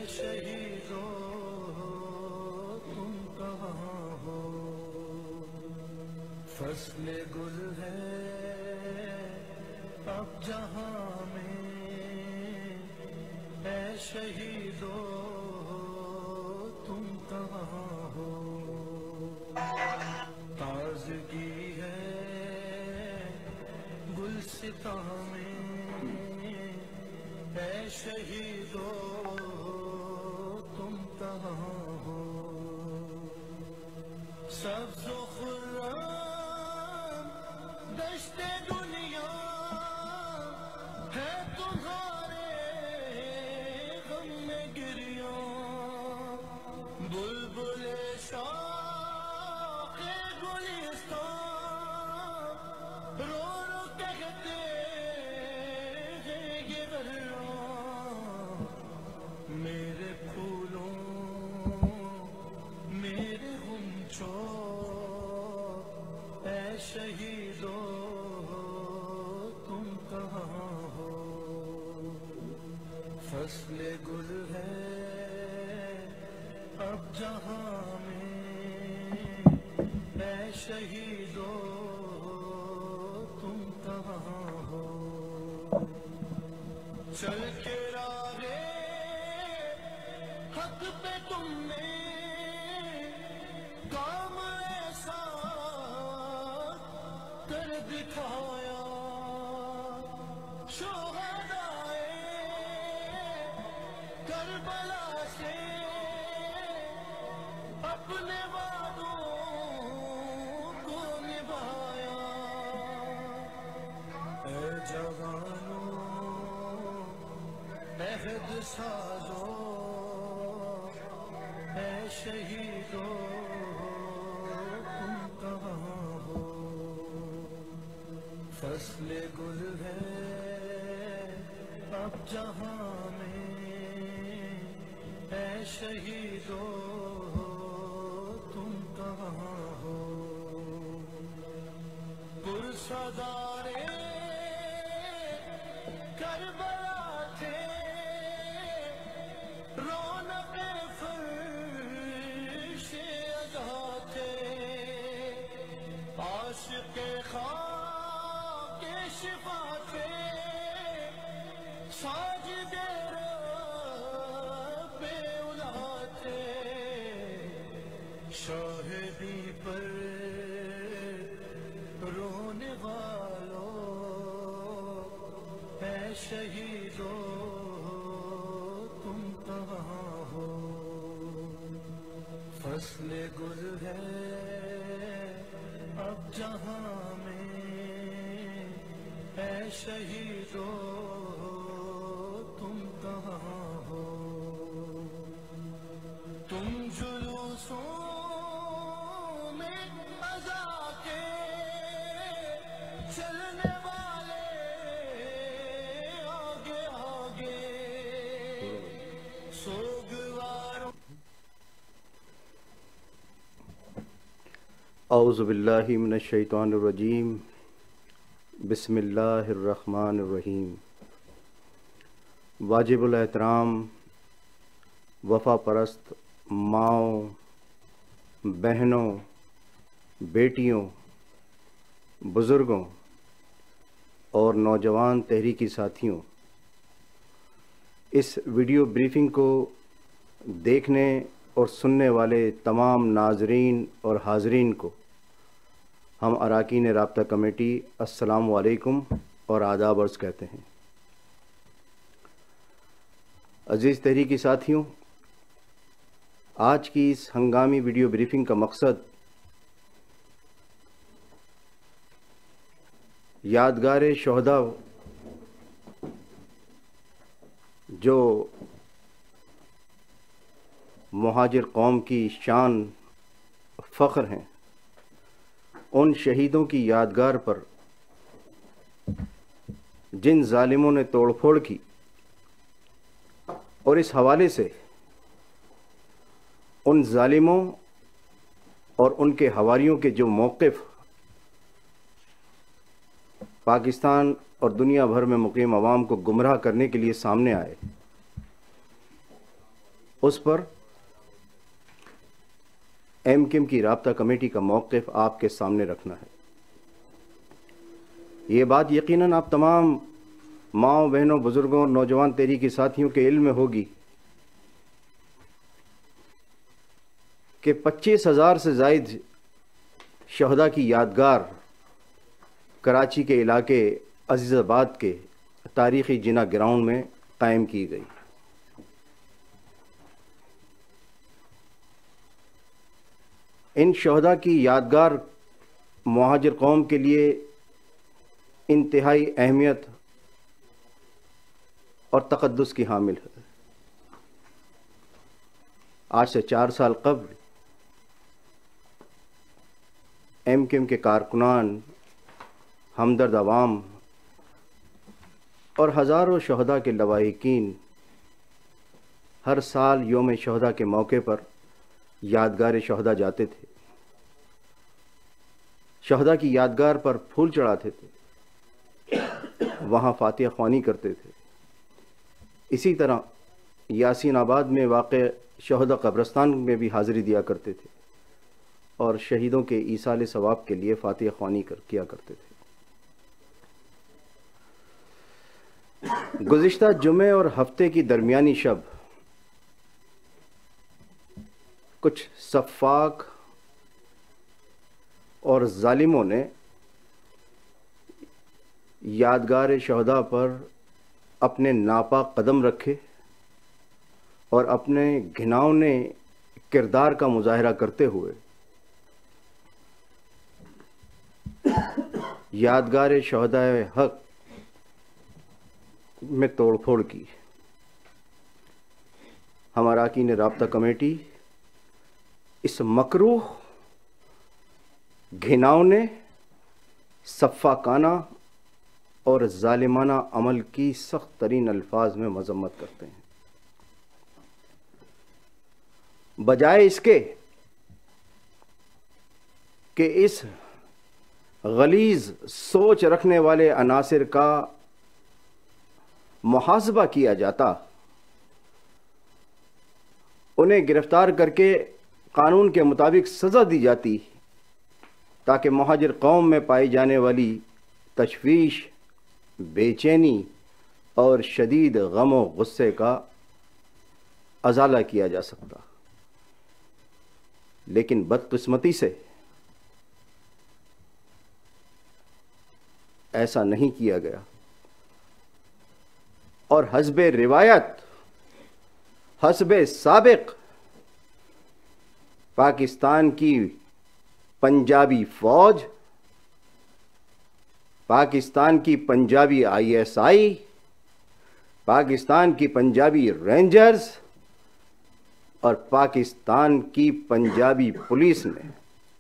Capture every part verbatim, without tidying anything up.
شہیدو تم کہاں ہو، فصل گل ہے اب جہاں میں، اے شہیدو تم کہاں ہو، تازگی ہے گلستاں میں، اے شہیدو تم کہاں ہو، سبز و خرم دشت دنیا ہے تمہارے غم میں گریاں، بلبل شاخ گلستان رو رو کہتے ہیں یہ برآں، میرے پھولوں میرے غنچوں اے شہیدو تم کہاں ہو، فصل گل ہے اب جہاں میں، اے شہیدو تم کہاں ہو، چل کے راہ حق پہ تم نے کام ایسا کر دکھایا، شہدائے کربلا سے اپنے وعدوں کو نبھایا، اے جوانوں عہد سازو، اے شہیدو تم کہاں ہو، فصل گل ہے اب جہاں میں، اے شہیدو تم کہاں ہو، پرسدارے کربلا تھے، رونق فرش ادا تھے، عاشق خاک شفا تھے، ساجد رب اولا تھے، شاہدی پر رونے والوں اے شہیدو تم کہاں ہو، فصل گل ہے اب جہاں میں، اے شہیدو تم کہاں ہو، تم جلوسوں میں عزا کے چلنے والے آگے آگے، سوگواروں اعوذ باللہ من الشیطان الرجیم، بسم اللہ الرحمن الرحیم۔ واجب الاحترام وفا پرست ماؤں، بہنوں، بیٹیوں، بزرگوں اور نوجوان تحریکی ساتھیوں، اس ویڈیو بریفنگ کو دیکھنے اور سننے والے تمام ناظرین اور حاضرین کو ہم اراکین رابطہ کمیٹی السلام علیکم اور آداب عرض کہتے ہیں۔ عزیز تحریکی ساتھیوں، آج کی اس ہنگامی ویڈیو بریفنگ کا مقصد یادگار شہداء جو مہاجر قوم کی شان فخر ہیں، ان شہیدوں کی یادگار پر جن ظالموں نے توڑ پھوڑ کی، اور اس حوالے سے ان ظالموں اور ان کے حواریوں کے جو موقف پاکستان اور دنیا بھر میں مقیم عوام کو گمراہ کرنے کے لیے سامنے آئے، اس پر ایم کیو ایم کی رابطہ کمیٹی کا موقف آپ کے سامنے رکھنا ہے۔ یہ بات یقیناً آپ تمام ماؤں، بہنوں، بزرگوں اور نوجوان تحریکی ساتھیوں کے علم میں ہوگی کہ پچیس ہزار سے زائد شہداء کی یادگار کراچی کے علاقے عزیز آباد کے تاریخی جناح گراؤنڈ میں قائم کی گئی۔ ان شہداء کی یادگار مہاجر قوم کے لیے انتہائی اہمیت اور تقدس کی حامل ہے۔ آج سے چار سال قبل ایم کیو ایم کے کارکنان، ہمدرد عوام اور ہزاروں شہداء کے لواحقین ہر سال یوم شہداء کے موقع پر یادگار شہداء جاتے تھے، شہداء کی یادگار پر پھول چڑھاتے تھے، وہاں فاتحہ خوانی کرتے تھے۔ اسی طرح یاسین آباد میں واقع شہداء قبرستان میں بھی حاضری دیا کرتے تھے اور شہیدوں کے ایصال ثواب کے لیے فاتحہ خوانی کر کیا کرتے تھے۔ گزشتہ جمعے اور ہفتے کی درمیانی شب کچھ سفاک اور ظالموں نے یادگار شہداء پر اپنے ناپاک قدم رکھے اور اپنے گھناؤنے کردار کا مظاہرہ کرتے ہوئے یادگار شہداء حق میں توڑ پھوڑ کی۔ ہم اراکین رابطہ کمیٹی اس مکروہ، گھناؤنے، سفاکانہ اور ظالمانہ عمل کی سخت ترین الفاظ میں مذمت کرتے ہیں۔ بجائے اس کے کہ اس غلیظ سوچ رکھنے والے عناصر کا محاسبہ کیا جاتا، انہیں گرفتار کر کے قانون کے مطابق سزا دی جاتی تاکہ مہاجر قوم میں پائی جانے والی تشویش، بے چینی اور شدید غم و غصے کا ازالہ کیا جا سکتا۔ لیکن بدقسمتی سے ایسا نہیں کیا گیا، اور حسب روایت، حسب سابق، پاکستان کی پنجابی فوج، پاکستان کی Punjabi I S I, Pakistan کی پنجابی رینجرز اور پاکستان کی پنجابی پولیس نے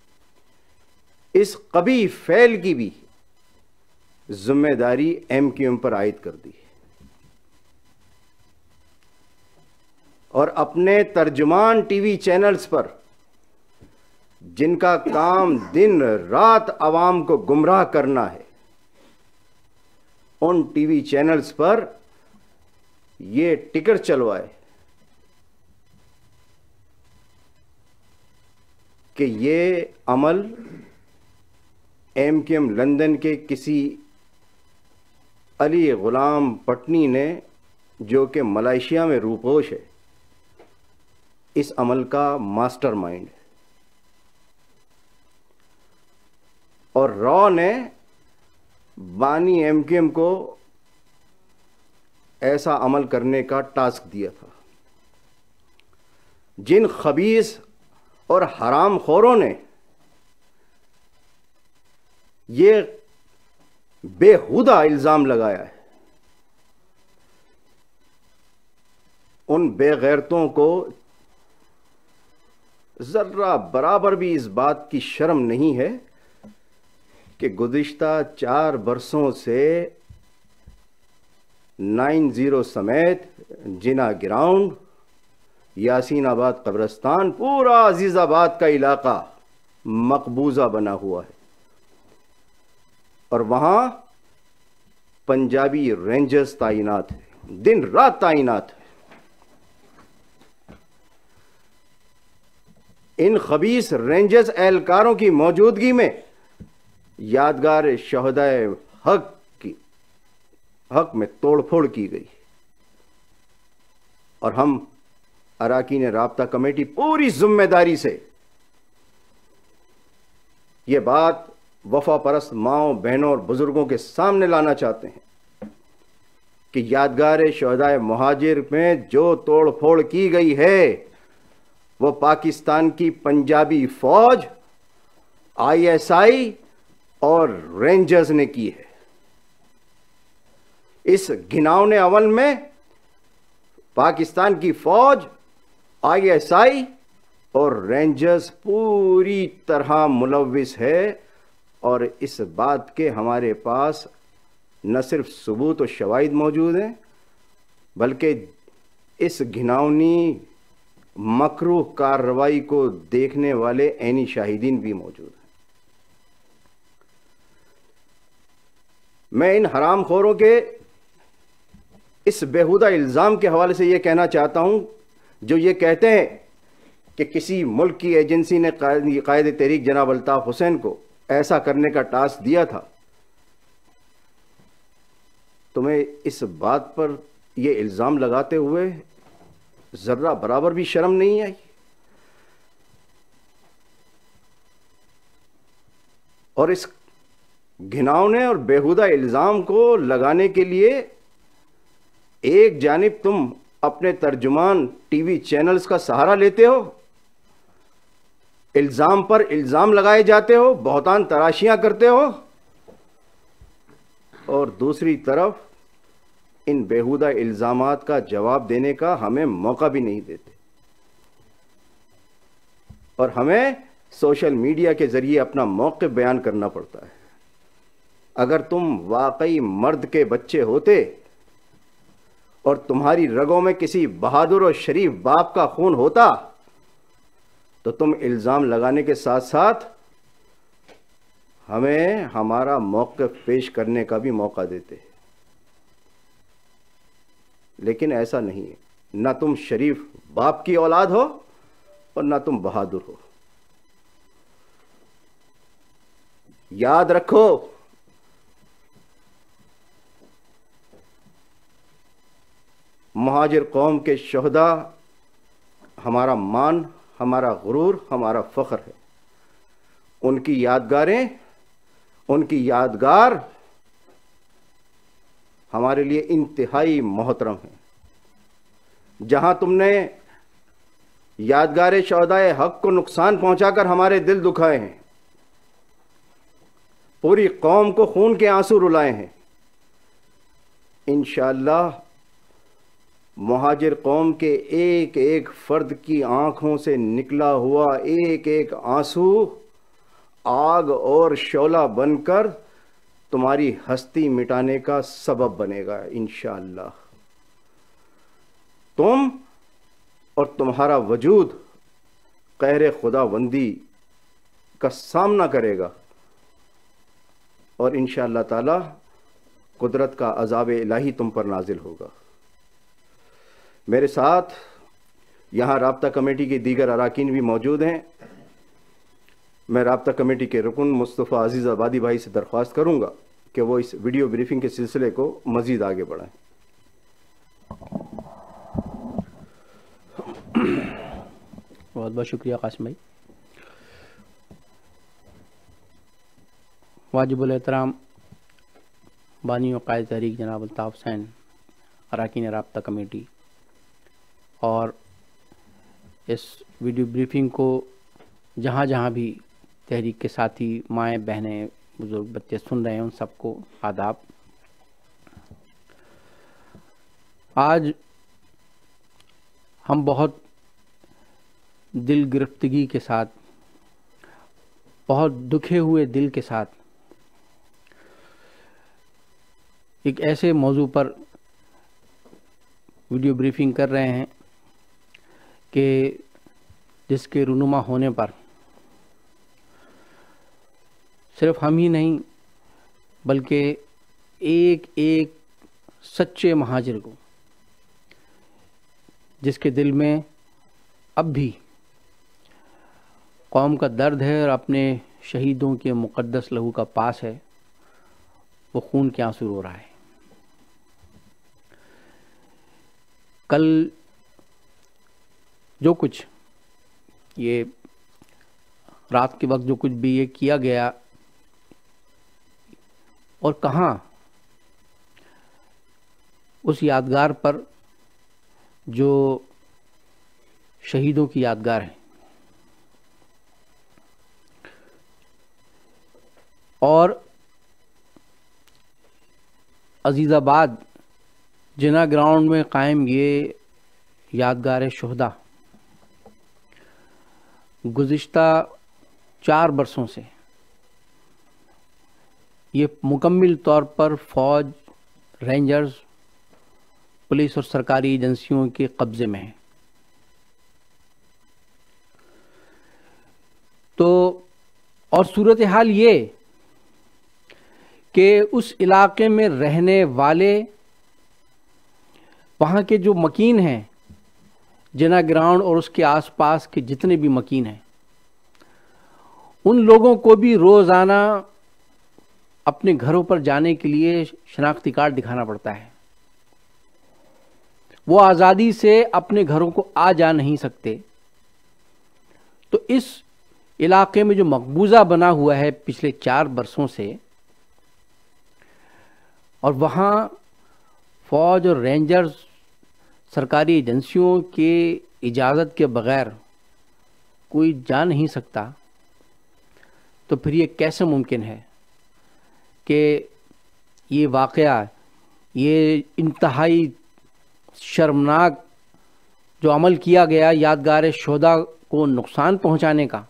اس قبیح فعل کی بھی ذمہ داری ایم کیو ایم پر عائد کر دی، اور اپنے ترجمان ٹی وی چینلز پر، جن کا کام دن رات عوام کو گمراہ کرنا ہے، ان ٹی وی چینلز پر یہ ٹکر چلوائے کہ یہ عمل ایم کیو ایم لندن کے کسی علی غلام پٹنی نے، جو کہ ملائیشیا میں روپوش ہے، اس عمل کا ماسٹر مائنڈ ہے، اور را نے بانی ایم کیو ایم کو ایسا عمل کرنے کا ٹاسک دیا تھا۔ جن خبیث اور حرام خوروں نے یہ بےہودہ الزام لگایا ہے، ان بے غیرتوں کو ذرہ برابر بھی اس بات کی شرم نہیں ہے کہ گزشتہ چار برسوں سے نائن زیرو سمیت جناح گراؤنڈ، یاسین آباد قبرستان، پورا عزیز آباد کا علاقہ مقبوضہ بنا ہوا ہے، اور وہاں پنجابی رینجرز تعینات ہیں، دن رات تعینات ہیں۔ ان خبیث رینجرز اہلکاروں کی موجودگی میں یادگار شہدائے حق کی حق میں توڑ پھوڑ کی گئی، اور ہم اراکین رابطہ کمیٹی پوری ذمہ داری سے یہ بات وفا پرست ماؤں، بہنوں اور بزرگوں کے سامنے لانا چاہتے ہیں کہ یادگار شہدائے مہاجر میں جو توڑ پھوڑ کی گئی ہے وہ پاکستان کی پنجابی فوج، آئی ایس آئی اور رینجرز نے کی ہے۔ اس گھناؤنے عمل میں پاکستان کی فوج، آئی ایس آئی اور رینجرز پوری طرح ملوث ہے، اور اس بات کے ہمارے پاس نہ صرف ثبوت و شواہد موجود ہیں بلکہ اس گھناؤنی مکروہ کارروائی کو دیکھنے والے عینی شاہدین بھی موجود ہیں۔ میں ان حرام خوروں کے اس بیہودہ الزام کے حوالے سے یہ کہنا چاہتا ہوں جو یہ کہتے ہیں کہ کسی ملک کی ایجنسی نے قائد تحریک جناب الطاف حسین کو ایسا کرنے کا ٹاسک دیا تھا، تمہیں اس بات پر یہ الزام لگاتے ہوئے ذرہ برابر بھی شرم نہیں آئی؟ اور اس گھناؤنے اور بیہودہ الزام کو لگانے کے لیے ایک جانب تم اپنے ترجمان ٹی وی چینلز کا سہارا لیتے ہو، الزام پر الزام لگائے جاتے ہو، بہتان تراشیاں کرتے ہو، اور دوسری طرف ان بیہودہ الزامات کا جواب دینے کا ہمیں موقع بھی نہیں دیتے، اور ہمیں سوشل میڈیا کے ذریعے اپنا موقف بیان کرنا پڑتا ہے۔ اگر تم واقعی مرد کے بچے ہوتے اور تمہاری رگوں میں کسی بہادر اور شریف باپ کا خون ہوتا تو تم الزام لگانے کے ساتھ ساتھ ہمیں ہمارا موقف پیش کرنے کا بھی موقع دیتے، لیکن ایسا نہیں ہے۔ نہ تم شریف باپ کی اولاد ہو اور نہ تم بہادر ہو۔ یاد رکھو، مہاجر قوم کے شہداء ہمارا مان، ہمارا غرور، ہمارا فخر ہے۔ ان کی یادگاریں، ان کی یادگار ہمارے لیے انتہائی محترم ہیں۔ جہاں تم نے یادگار شہدائے حق کو نقصان پہنچا کر ہمارے دل دکھائے ہیں، پوری قوم کو خون کے آنسو رلائے ہیں، انشاءاللہ مہاجر قوم کے ایک ایک فرد کی آنکھوں سے نکلا ہوا ایک ایک آنسو آگ اور شعلہ بن کر تمہاری ہستی مٹانے کا سبب بنے گا انشاءاللہ۔ تم اور تمہارا وجود قہر خداوندی کا سامنا کرے گا، اور انشاءاللہ تعالی قدرت کا عذاب الہی تم پر نازل ہوگا۔ میرے ساتھ یہاں رابطہ کمیٹی کے دیگر اراکین بھی موجود ہیں۔ میں رابطہ کمیٹی کے رکن مصطفیٰ عزیز آبادی بھائی سے درخواست کروں گا کہ وہ اس ویڈیو بریفنگ کے سلسلے کو مزید آگے بڑھائیں۔ بہت بہت شکریہ قاسم بھائی۔ واجب الاحترام بانی و قائد تحریک جناب الطاف حسین، اراکین رابطہ کمیٹی، اور اس ویڈیو بریفنگ کو جہاں جہاں بھی تحریک کے ساتھی، مائیں، بہنیں، بزرگ، بچے سن رہے ہیں، ان سب کو آداب۔ آج ہم بہت دل گرفتگی کے ساتھ، بہت دکھے ہوئے دل کے ساتھ ایک ایسے موضوع پر ویڈیو بریفنگ کر رہے ہیں کہ جس کے رونما ہونے پر صرف ہم ہی نہیں بلکہ ایک ایک سچے مہاجر کو، جس کے دل میں اب بھی قوم کا درد ہے اور اپنے شہیدوں کے مقدس لہو کا پاس ہے، وہ خون کے آنسو رو رہا ہے۔ کل جو کچھ یہ رات کے وقت جو کچھ بھی یہ کیا گیا اور کہاں، اس یادگار پر جو شہیدوں کی یادگار ہے، اور عزیز آباد جنا گراؤنڈ میں قائم یہ یادگار شہداء گزشتہ چار برسوں سے یہ مکمل طور پر فوج، رینجرز، پولیس اور سرکاری ایجنسیوں کے قبضے میں ہے۔ تو اور صورتحال یہ کہ اس علاقے میں رہنے والے وہاں کے جو مکین ہیں، جنا گراؤنڈ اور اس کے آس پاس کے جتنے بھی مکین ہیں، ان لوگوں کو بھی روزانہ اپنے گھروں پر جانے کے لیے شناختی کارڈ دکھانا پڑتا ہے۔ وہ آزادی سے اپنے گھروں کو آ جا نہیں سکتے۔ تو اس علاقے میں جو مقبوضہ بنا ہوا ہے پچھلے چار برسوں سے، اور وہاں فوج اور رینجرز سرکاری ایجنسیوں کے اجازت کے بغیر کوئی جا نہیں سکتا، تو پھر یہ کیسے ممکن ہے کہ یہ واقعہ، یہ انتہائی شرمناک جو عمل کیا گیا یادگار شہداء کو نقصان پہنچانے کا،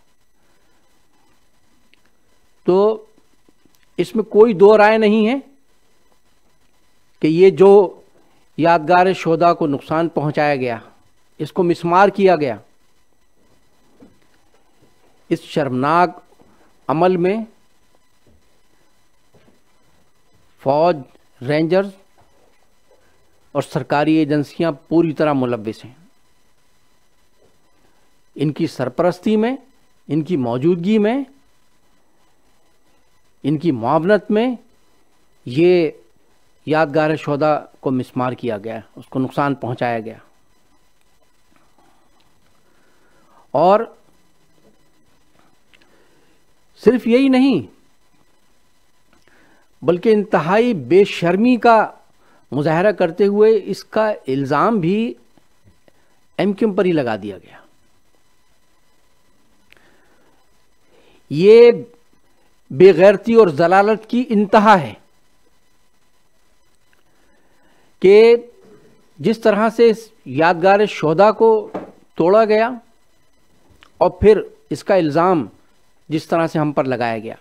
تو اس میں کوئی دو رائے نہیں ہے کہ یہ جو یادگار شہداء کو نقصان پہنچایا گیا، اس کو مسمار کیا گیا، اس شرمناک عمل میں فوج، رینجرز اور سرکاری ایجنسیاں پوری طرح ملوث ہیں۔ ان کی سرپرستی میں، ان کی موجودگی میں، ان کی معاونت میں یہ یادگار شہداء کو مسمار کیا گیا، اس کو نقصان پہنچایا گیا۔ اور صرف یہی نہیں بلکہ انتہائی بے شرمی کا مظاہرہ کرتے ہوئے اس کا الزام بھی ایم کیو ایم پر ہی لگا دیا گیا۔ یہ بے غیرتی اور ضلالت کی انتہا ہے کہ جس طرح سے اس یادگار شہداء کو توڑا گیا اور پھر اس کا الزام جس طرح سے ہم پر لگایا گیا،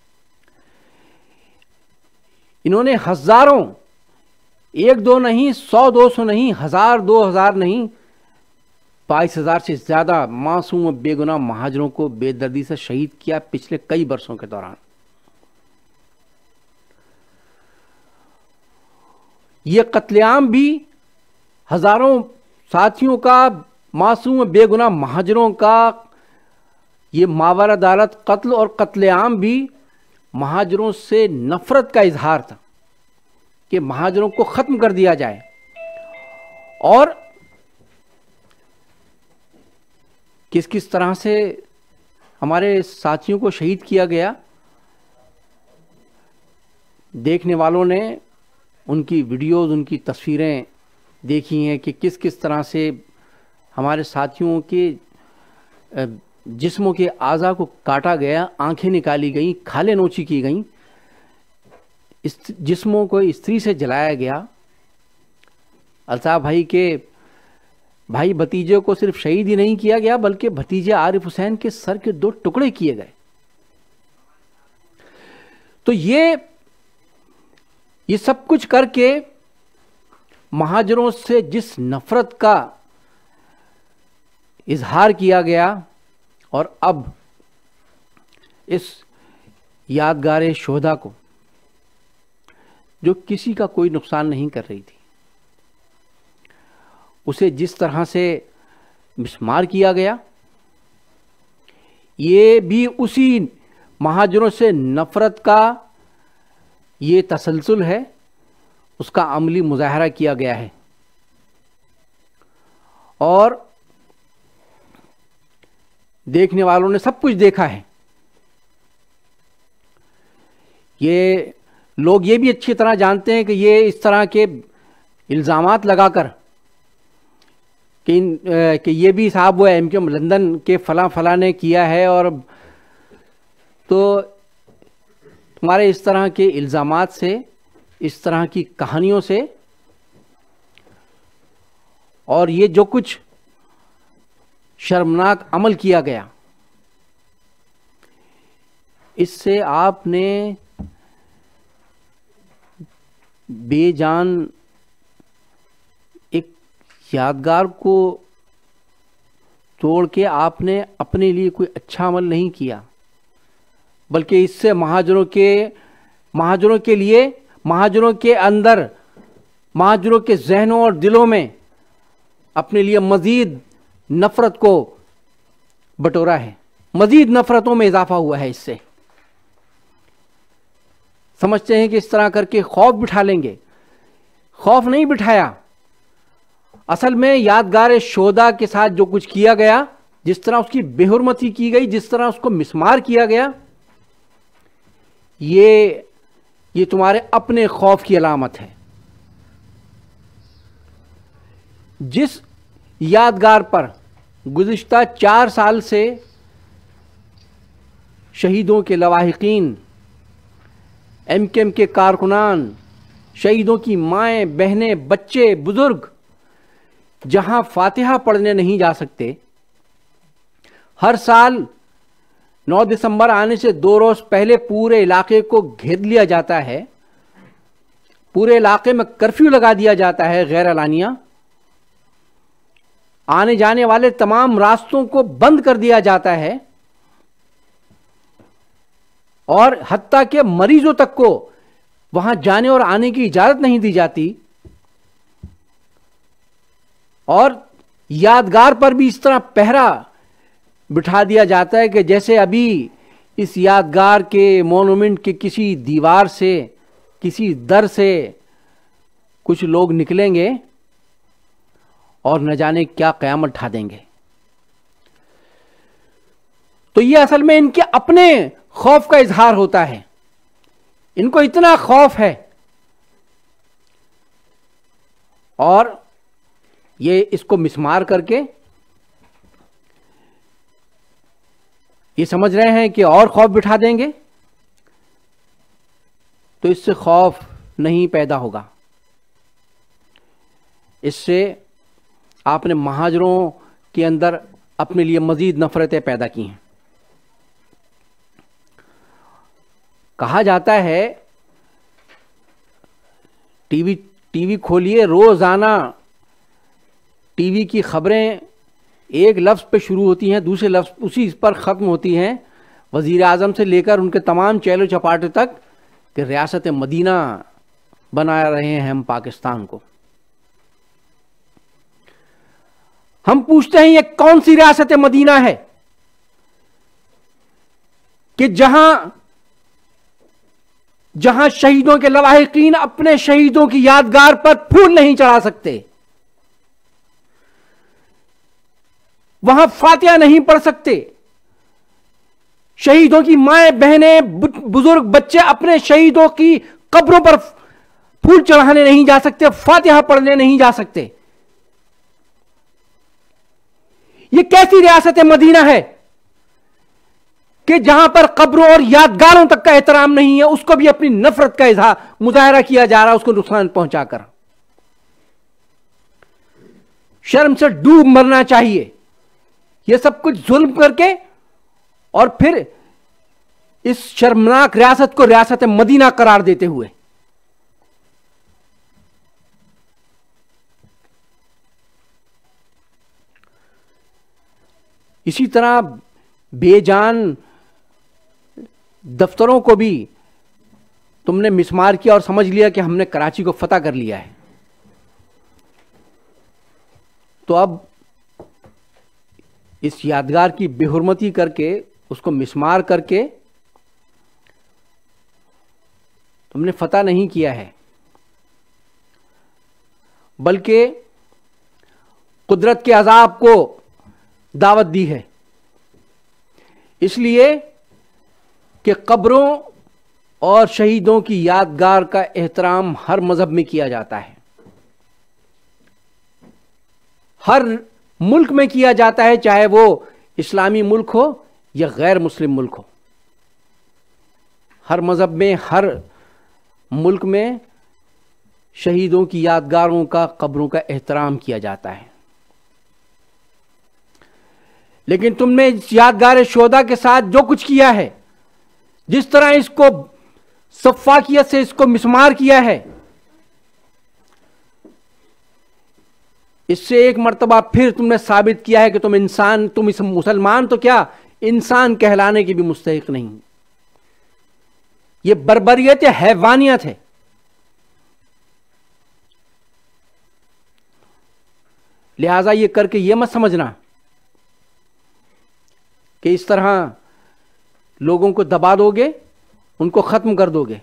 انہوں نے ہزاروں، ایک دو نہیں، سو دو سو نہیں، ہزار دو ہزار نہیں، بائیس ہزار سے زیادہ معصوم و بے گناہ مہاجروں کو بے دردی سے شہید کیا پچھلے کئی برسوں کے دوران۔ یہ قتل عام بھی ہزاروں ساتھیوں کا، معصوم و بے گناہ مہاجروں کا یہ ماوراء عدالت قتل اور قتل عام بھی مہاجروں سے نفرت کا اظہار تھا کہ مہاجروں کو ختم کر دیا جائے۔ اور کس کس طرح سے ہمارے ساتھیوں کو شہید کیا گیا، دیکھنے والوں نے ان کی ویڈیوز، ان کی تصویریں دیکھی ہیں کہ کس کس طرح سے ہمارے ساتھیوں کے جسموں کے اعضاء کو کاٹا گیا، آنکھیں نکالی گئیں، کھالیں نوچی کی گئیں، جسموں کو استری سے جلایا گیا۔ الطاف بھائی کے بھائی بھتیجے کو صرف شہید ہی نہیں کیا گیا بلکہ بھتیجے عارف حسین کے سر کے دو ٹکڑے کیے گئے۔ تو یہ یہ سب کچھ کر کے مہاجروں سے جس نفرت کا اظہار کیا گیا، اور اب اس یادگار شہداء کو جو کسی کا کوئی نقصان نہیں کر رہی تھی، اسے جس طرح سے مسمار کیا گیا، یہ بھی اسی مہاجروں سے نفرت کا یہ تسلسل ہے، اس کا عملی مظاہرہ کیا گیا ہے. اور دیکھنے والوں نے سب کچھ دیکھا ہے. یہ لوگ یہ بھی اچھی طرح جانتے ہیں کہ یہ اس طرح کے الزامات لگا کر کہ کہ یہ بھی صاحب وہ ایم کیو ایم لندن کے فلاں فلاں نے کیا ہے، اور تو تمہارے اس طرح کے الزامات سے، اس طرح کی کہانیوں سے، اور یہ جو کچھ شرمناک عمل کیا گیا، اس سے آپ نے بے جان ایک یادگار کو توڑ کے آپ نے اپنے لیے کوئی اچھا عمل نہیں کیا، بلکہ اس سے مہاجروں کے مہاجروں کے لیے مہاجروں کے اندر، مہاجروں کے ذہنوں اور دلوں میں اپنے لیے مزید نفرت کو بٹورا ہے، مزید نفرتوں میں اضافہ ہوا ہے. اس سے سمجھتے ہیں کہ اس طرح کر کے خوف بٹھا لیں گے. خوف نہیں بٹھایا. اصل میں یادگار شہداء کے ساتھ جو کچھ کیا گیا، جس طرح اس کی بے حرمتی کی گئی، جس طرح اس کو مسمار کیا گیا، یہ یہ تمہارے اپنے خوف کی علامت ہے. جس یادگار پر گزشتہ چار سال سے شہیدوں کے لواحقین، ایم کیو ایم کے کارکنان، شہیدوں کی مائیں، بہنیں، بچے، بزرگ جہاں فاتحہ پڑھنے نہیں جا سکتے، ہر سال نو دسمبر آنے سے دو روز پہلے پورے علاقے کو گھیر لیا جاتا ہے، پورے علاقے میں کرفیو لگا دیا جاتا ہے غیر اعلانیہ، آنے جانے والے تمام راستوں کو بند کر دیا جاتا ہے، اور حتیٰ کہ مریضوں تک کو وہاں جانے اور آنے کی اجازت نہیں دی جاتی، اور یادگار پر بھی اس طرح پہرا بٹھا دیا جاتا ہے کہ جیسے ابھی اس یادگار کے مونومنٹ کے کسی دیوار سے، کسی در سے کچھ لوگ نکلیں گے اور نہ جانے کیا قیامت ڈھا دیں گے. تو یہ اصل میں ان کے اپنے خوف کا اظہار ہوتا ہے. ان کو اتنا خوف ہے، اور یہ اس کو مسمار کر کے یہ سمجھ رہے ہیں کہ اور خوف بٹھا دیں گے، تو اس سے خوف نہیں پیدا ہوگا. اس سے آپ نے مہاجروں کے اندر اپنے لیے مزید نفرتیں پیدا کی ہیں. کہا جاتا ہے، ٹی وی ٹی وی کھولیے، روزانہ ٹی وی کی خبریں ایک لفظ پہ شروع ہوتی ہیں، دوسرے لفظ اسی پر ختم ہوتی ہیں، وزیر اعظم سے لے کر ان کے تمام چیلو چپاٹے تک، کہ ریاست مدینہ بنا رہے ہیں ہم پاکستان کو. ہم پوچھتے ہیں یہ کون سی ریاست مدینہ ہے کہ جہاں جہاں شہیدوں کے لواحقین اپنے شہیدوں کی یادگار پر پھول نہیں چڑھا سکتے، وہاں فاتحہ نہیں پڑھ سکتے، شہیدوں کی مائیں، بہنیں، بزرگ، بچے اپنے شہیدوں کی قبروں پر پھول چڑھانے نہیں جا سکتے، فاتحہ پڑھنے نہیں جا سکتے. یہ کیسی ریاست مدینہ ہے کہ جہاں پر قبروں اور یادگاروں تک کا احترام نہیں ہے، اس کو بھی اپنی نفرت کا اظہار مظاہرہ کیا جا رہا ہے، اس کو نقصان پہنچا کر. شرم سے ڈوب مرنا چاہیے یہ سب کچھ ظلم کر کے، اور پھر اس شرمناک ریاست کو ریاست مدینہ قرار دیتے ہوئے. اسی طرح بے جان دفتروں کو بھی تم نے مسمار کیا اور سمجھ لیا کہ ہم نے کراچی کو فتح کر لیا ہے. تو اب اس یادگار کی بے حرمتی کر کے اس کو مسمار کر کے تم نے فتح نہیں کیا ہے، بلکہ قدرت کے عذاب کو دعوت دی ہے، اس لیے کہ قبروں اور شہیدوں کی یادگار کا احترام ہر مذہب میں کیا جاتا ہے، ہر ملک میں کیا جاتا ہے، چاہے وہ اسلامی ملک ہو یا غیر مسلم ملک ہو۔ ہر مذہب میں، ہر ملک میں شہیدوں کی یادگاروں کا، قبروں کا احترام کیا جاتا ہے۔ لیکن تم نے اس یادگار شہداء کے ساتھ جو کچھ کیا ہے، جس طرح اس کو سفاکیت سے اس کو مسمار کیا ہے، اس سے ایک مرتبہ پھر تم نے ثابت کیا ہے کہ تم انسان، تم اس مسلمان تو کیا انسان کہلانے کی بھی مستحق نہیں۔ یہ بربریت حیوانیت ہے۔ لہذا یہ کر کے یہ مت سمجھنا کہ اس طرح لوگوں کو دبا دو گے، ان کو ختم کر دو گے۔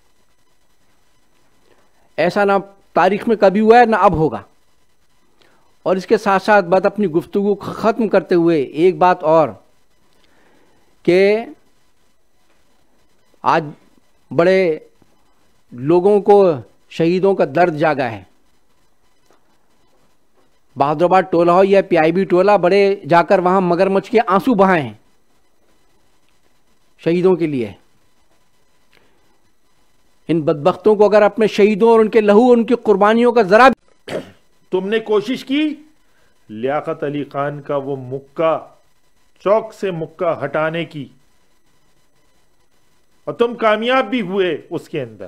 ایسا نہ تاریخ میں کبھی ہوا ہے، نہ اب ہوگا۔ اور اس کے ساتھ ساتھ بات اپنی گفتگو ختم کرتے ہوئے ایک بات اور، کہ آج بڑے لوگوں کو شہیدوں کا درد جاگا ہے۔ بہادرآباد ٹولہ ہو یا پی آئی بی ٹولہ، بڑے جا کر وہاں مگرمچھ کے آنسو بہائے ہیں شہیدوں کے لیے۔ ان بدبختوں کو اگر اپنے شہیدوں اور ان کے لہو، ان کی قربانیوں کا ذرا تم نے کوشش کی لیاقت علی خان کا وہ مکہ، چوک سے مکہ ہٹانے کی، اور تم کامیاب بھی ہوئے اس کے اندر۔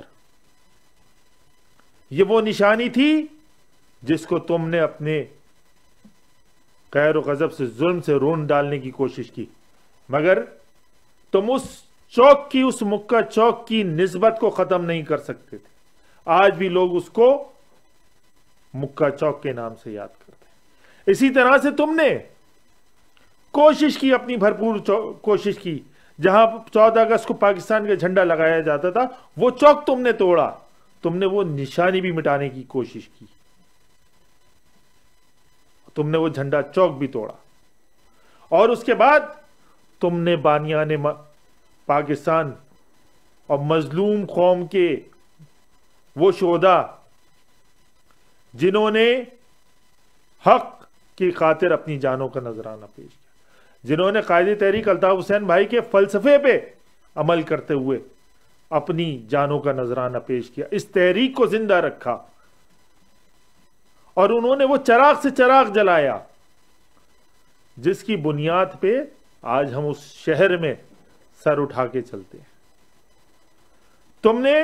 یہ وہ نشانی تھی جس کو تم نے اپنے قہر و غضب سے، ظلم سے رون ڈالنے کی کوشش کی، مگر تم اس چوک کی، اس مکہ چوک کی نسبت کو ختم نہیں کر سکتے تھے۔ آج بھی لوگ اس کو مکہ چوک کے نام سے یاد کرتے ہیں۔ اسی طرح سے تم نے کوشش کی، اپنی بھرپور کوشش کی، جہاں چودہ اگست کو پاکستان کا جھنڈا لگایا جاتا تھا، وہ چوک تم نے توڑا، تم نے وہ نشانی بھی مٹانے کی کوشش کی، تم نے وہ جھنڈا چوک بھی توڑا۔ اور اس کے بعد تم نے بانیان پاکستان اور مظلوم قوم کے وہ شہداء جنہوں نے حق کی خاطر اپنی جانوں کا نذرانہ پیش کیا، جنہوں نے قائد تحریک الطاف حسین بھائی کے فلسفے پہ عمل کرتے ہوئے اپنی جانوں کا نذرانہ پیش کیا، اس تحریک کو زندہ رکھا، اور انہوں نے وہ چراغ سے چراغ جلایا جس کی بنیاد پہ آج ہم اس شہر میں سر اٹھا کے چلتے ہیں۔ تم نے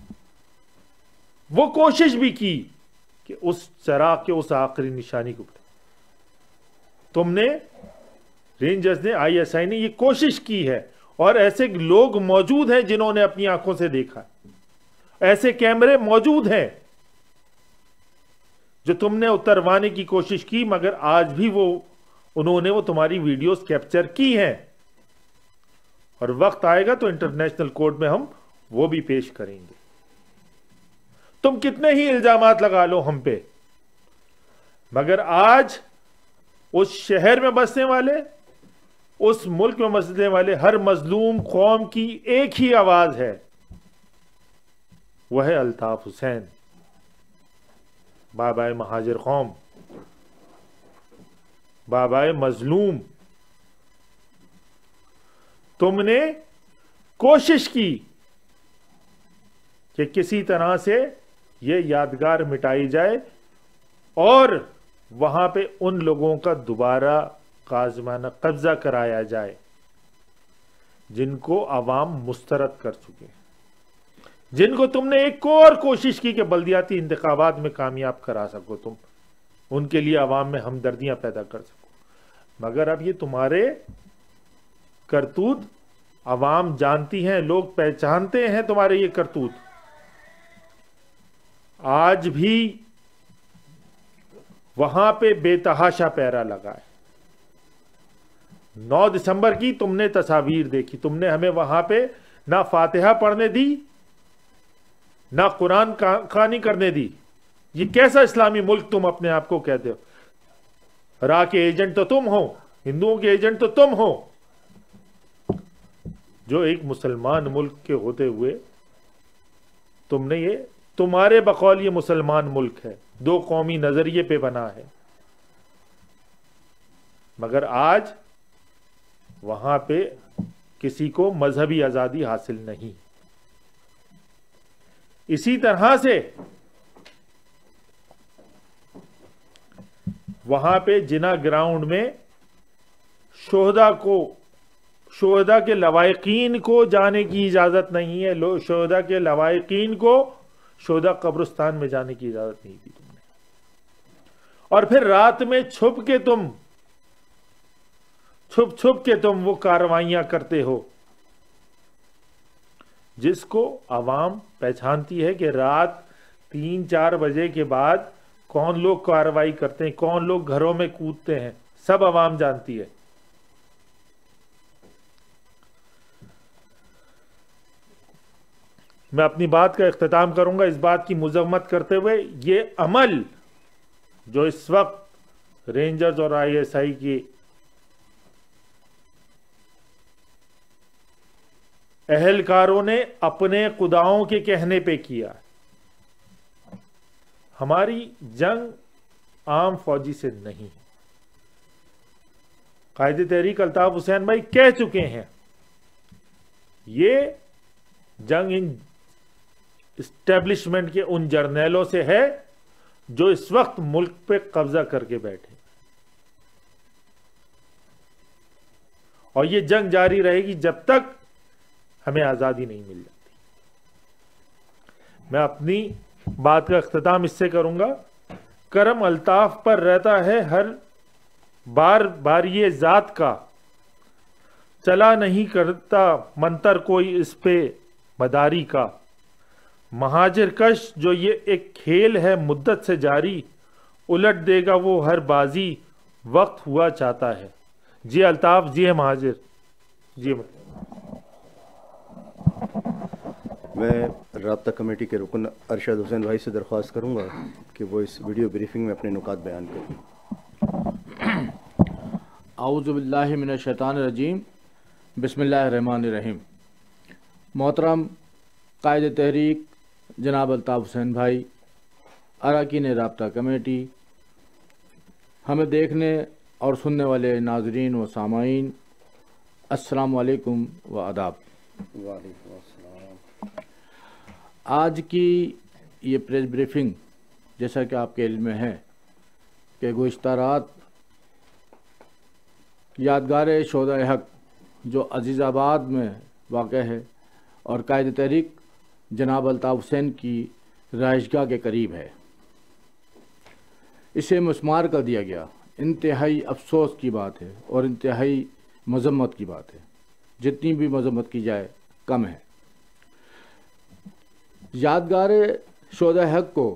وہ کوشش بھی کی کہ اس چراغ کے اس آخری نشانی کو، تم نے، رینجرز نے، آئی ایس آئی نے یہ کوشش کی ہے، اور ایسے لوگ موجود ہیں جنہوں نے اپنی آنکھوں سے دیکھا، ایسے کیمرے موجود ہیں جو تم نے اتروانے کی کوشش کی، مگر آج بھی وہ انہوں نے وہ تمہاری ویڈیوز کیپچر کی ہیں، اور وقت آئے گا تو انٹرنیشنل کورٹ میں ہم وہ بھی پیش کریں گے۔ تم کتنے ہی الزامات لگا لو ہم پہ، مگر آج اس شہر میں بسنے والے، اس ملک میں بسنے والے ہر مظلوم قوم کی ایک ہی آواز ہے، وہ ہے الطاف حسین، بابائے مہاجر قوم، بابائے مظلوم۔ تم نے کوشش کی کہ کسی طرح سے یہ یادگار مٹائی جائے، اور وہاں پہ ان لوگوں کا دوبارہ قازمانہ قبضہ کرایا جائے جن کو عوام مسترد کر چکے، جن کو تم نے ایک اور کوشش کی کہ بلدیاتی انتخابات میں کامیاب کرا سکو، تم ان کے لیے عوام میں ہمدردیاں پیدا کر سکو، مگر اب یہ تمہارے کرتوت عوام جانتی ہیں، لوگ پہچانتے ہیں تمہارے یہ کرتوت۔ آج بھی وہاں پہ بے تحاشا پیرا لگا ہے، نو دسمبر کی تم نے تصاویر دیکھی, تم نے ہمیں وہاں پہ نہ فاتحہ پڑھنے دی نہ قرآن خوانی کرنے دی. یہ کیسا اسلامی ملک تم اپنے آپ کو کہتے ہو؟ را کے ایجنٹ تو تم ہو, ہندوؤں کے ایجنٹ تو تم ہو, جو ایک مسلمان ملک کے ہوتے ہوئے تم نے یہ, تمہارے بقول یہ مسلمان ملک ہے, دو قومی نظریے پہ بنا ہے, مگر آج وہاں پہ کسی کو مذہبی آزادی حاصل نہیں. اسی طرح سے وہاں پہ جنا گراؤنڈ میں شہداء کو, شہداء کے لوائقین کو جانے کی اجازت نہیں ہے. شہداء کے لوائقین کو شہداء قبرستان میں جانے کی اجازت نہیں دی تم نے. اور پھر رات میں چھپ کے تم چھپ چھپ کے تم وہ کارروائیاں کرتے ہو جس کو عوام پہچانتی ہے کہ رات تین چار بجے کے بعد کون لوگ کارروائی کرتے ہیں, کون لوگ گھروں میں کودتے ہیں, سب عوام جانتی ہے. میں اپنی بات کا اختتام کروں گا اس بات کی مذمت کرتے ہوئے, یہ عمل جو اس وقت رینجرز اور آئی ایس آئی کی اہلکاروں نے اپنے خداؤں کے کہنے پہ کیا, ہماری جنگ عام فوجی سے نہیں. قائد تحریک الطاف حسین بھائی کہہ چکے ہیں یہ جنگ ان اسٹیبلشمنٹ کے ان جرنیلوں سے ہے جو اس وقت ملک پہ قبضہ کر کے بیٹھے, اور یہ جنگ جاری رہے گی جب تک ہمیں آزادی نہیں مل جاتی. میں اپنی بات کا اختتام اس سے کروں گا, کرم الطاف پر رہتا ہے ہر بار باری ذات کا, چلا نہیں کرتا منتر کوئی اس پہ مداری کا, مہاجر کش جو یہ ایک کھیل ہے مدت سے جاری, الٹ دے گا وہ ہر بازی وقت ہوا چاہتا ہے. جی الطاف, جی ہے مہاجر, جی. میں رابطہ کمیٹی کے رکن ارشد حسین بھائی سے درخواست کروں گا کہ وہ اس ویڈیو بریفنگ میں اپنے نکات بیان کریں. اعوذ باللہ من الشیطان الرجیم, بسم اللہ الرحمن الرحیم. محترم قائد تحریک جناب الطاف حسین بھائی, اراکین رابطہ کمیٹی, ہمیں دیکھنے اور سننے والے ناظرین و سامعین, السلام علیکم و آداب. وعلیکم السلام. آج کی یہ پریس بریفنگ جیسا کہ آپ کے علم میں ہے کہ گزشتہ رات یادگار شہدائے حق جو عزیز آباد میں واقع ہے اور قائد تحریک جناب الطاف حسین کی رہائش گاہ کے قریب ہے, اسے مسمار کر دیا گیا. انتہائی افسوس کی بات ہے اور انتہائی مذمت کی بات ہے, جتنی بھی مذمت کی جائے کم ہے. یادگار شہدائے حق کو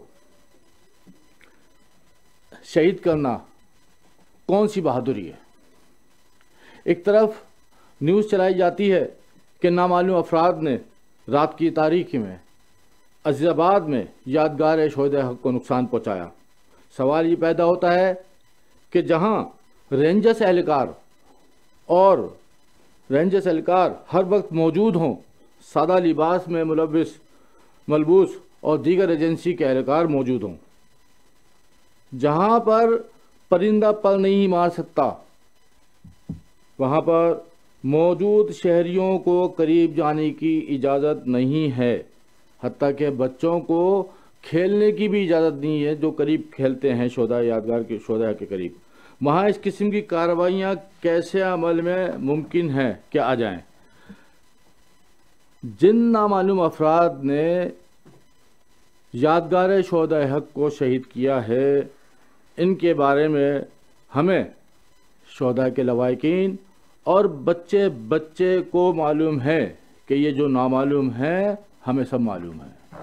شہید کرنا کون سی بہادری ہے؟ ایک طرف نیوز چلائی جاتی ہے کہ نامعلوم افراد نے رات کی تاریخ میں عزیز آباد میں یادگار شہدائے حق کو نقصان پہنچایا. سوال یہ پیدا ہوتا ہے کہ جہاں رینجرز اہلکار اور رینجرز اہلکار ہر وقت موجود ہوں, سادہ لباس میں ملبس ملبوس اور دیگر ایجنسی کے اہلکار موجود ہوں, جہاں پر پرندہ پر نہیں مار سکتا وہاں پر موجود شہریوں کو قریب جانے کی اجازت نہیں ہے, حتیٰ کہ بچوں کو کھیلنے کی بھی اجازت نہیں ہے جو قریب کھیلتے ہیں شہداء یادگار کے شہداء کے قریب. وہاں اس قسم کی کارروائیاں کیسے عمل میں ممکن ہیں کہ آ جائیں؟ جن نامعلوم افراد نے یادگار شہدائے حق کو شہید کیا ہے ان کے بارے میں ہمیں شہداء کے لواحقین اور بچے بچے کو معلوم ہے کہ یہ جو نامعلوم ہے ہمیں سب معلوم ہے.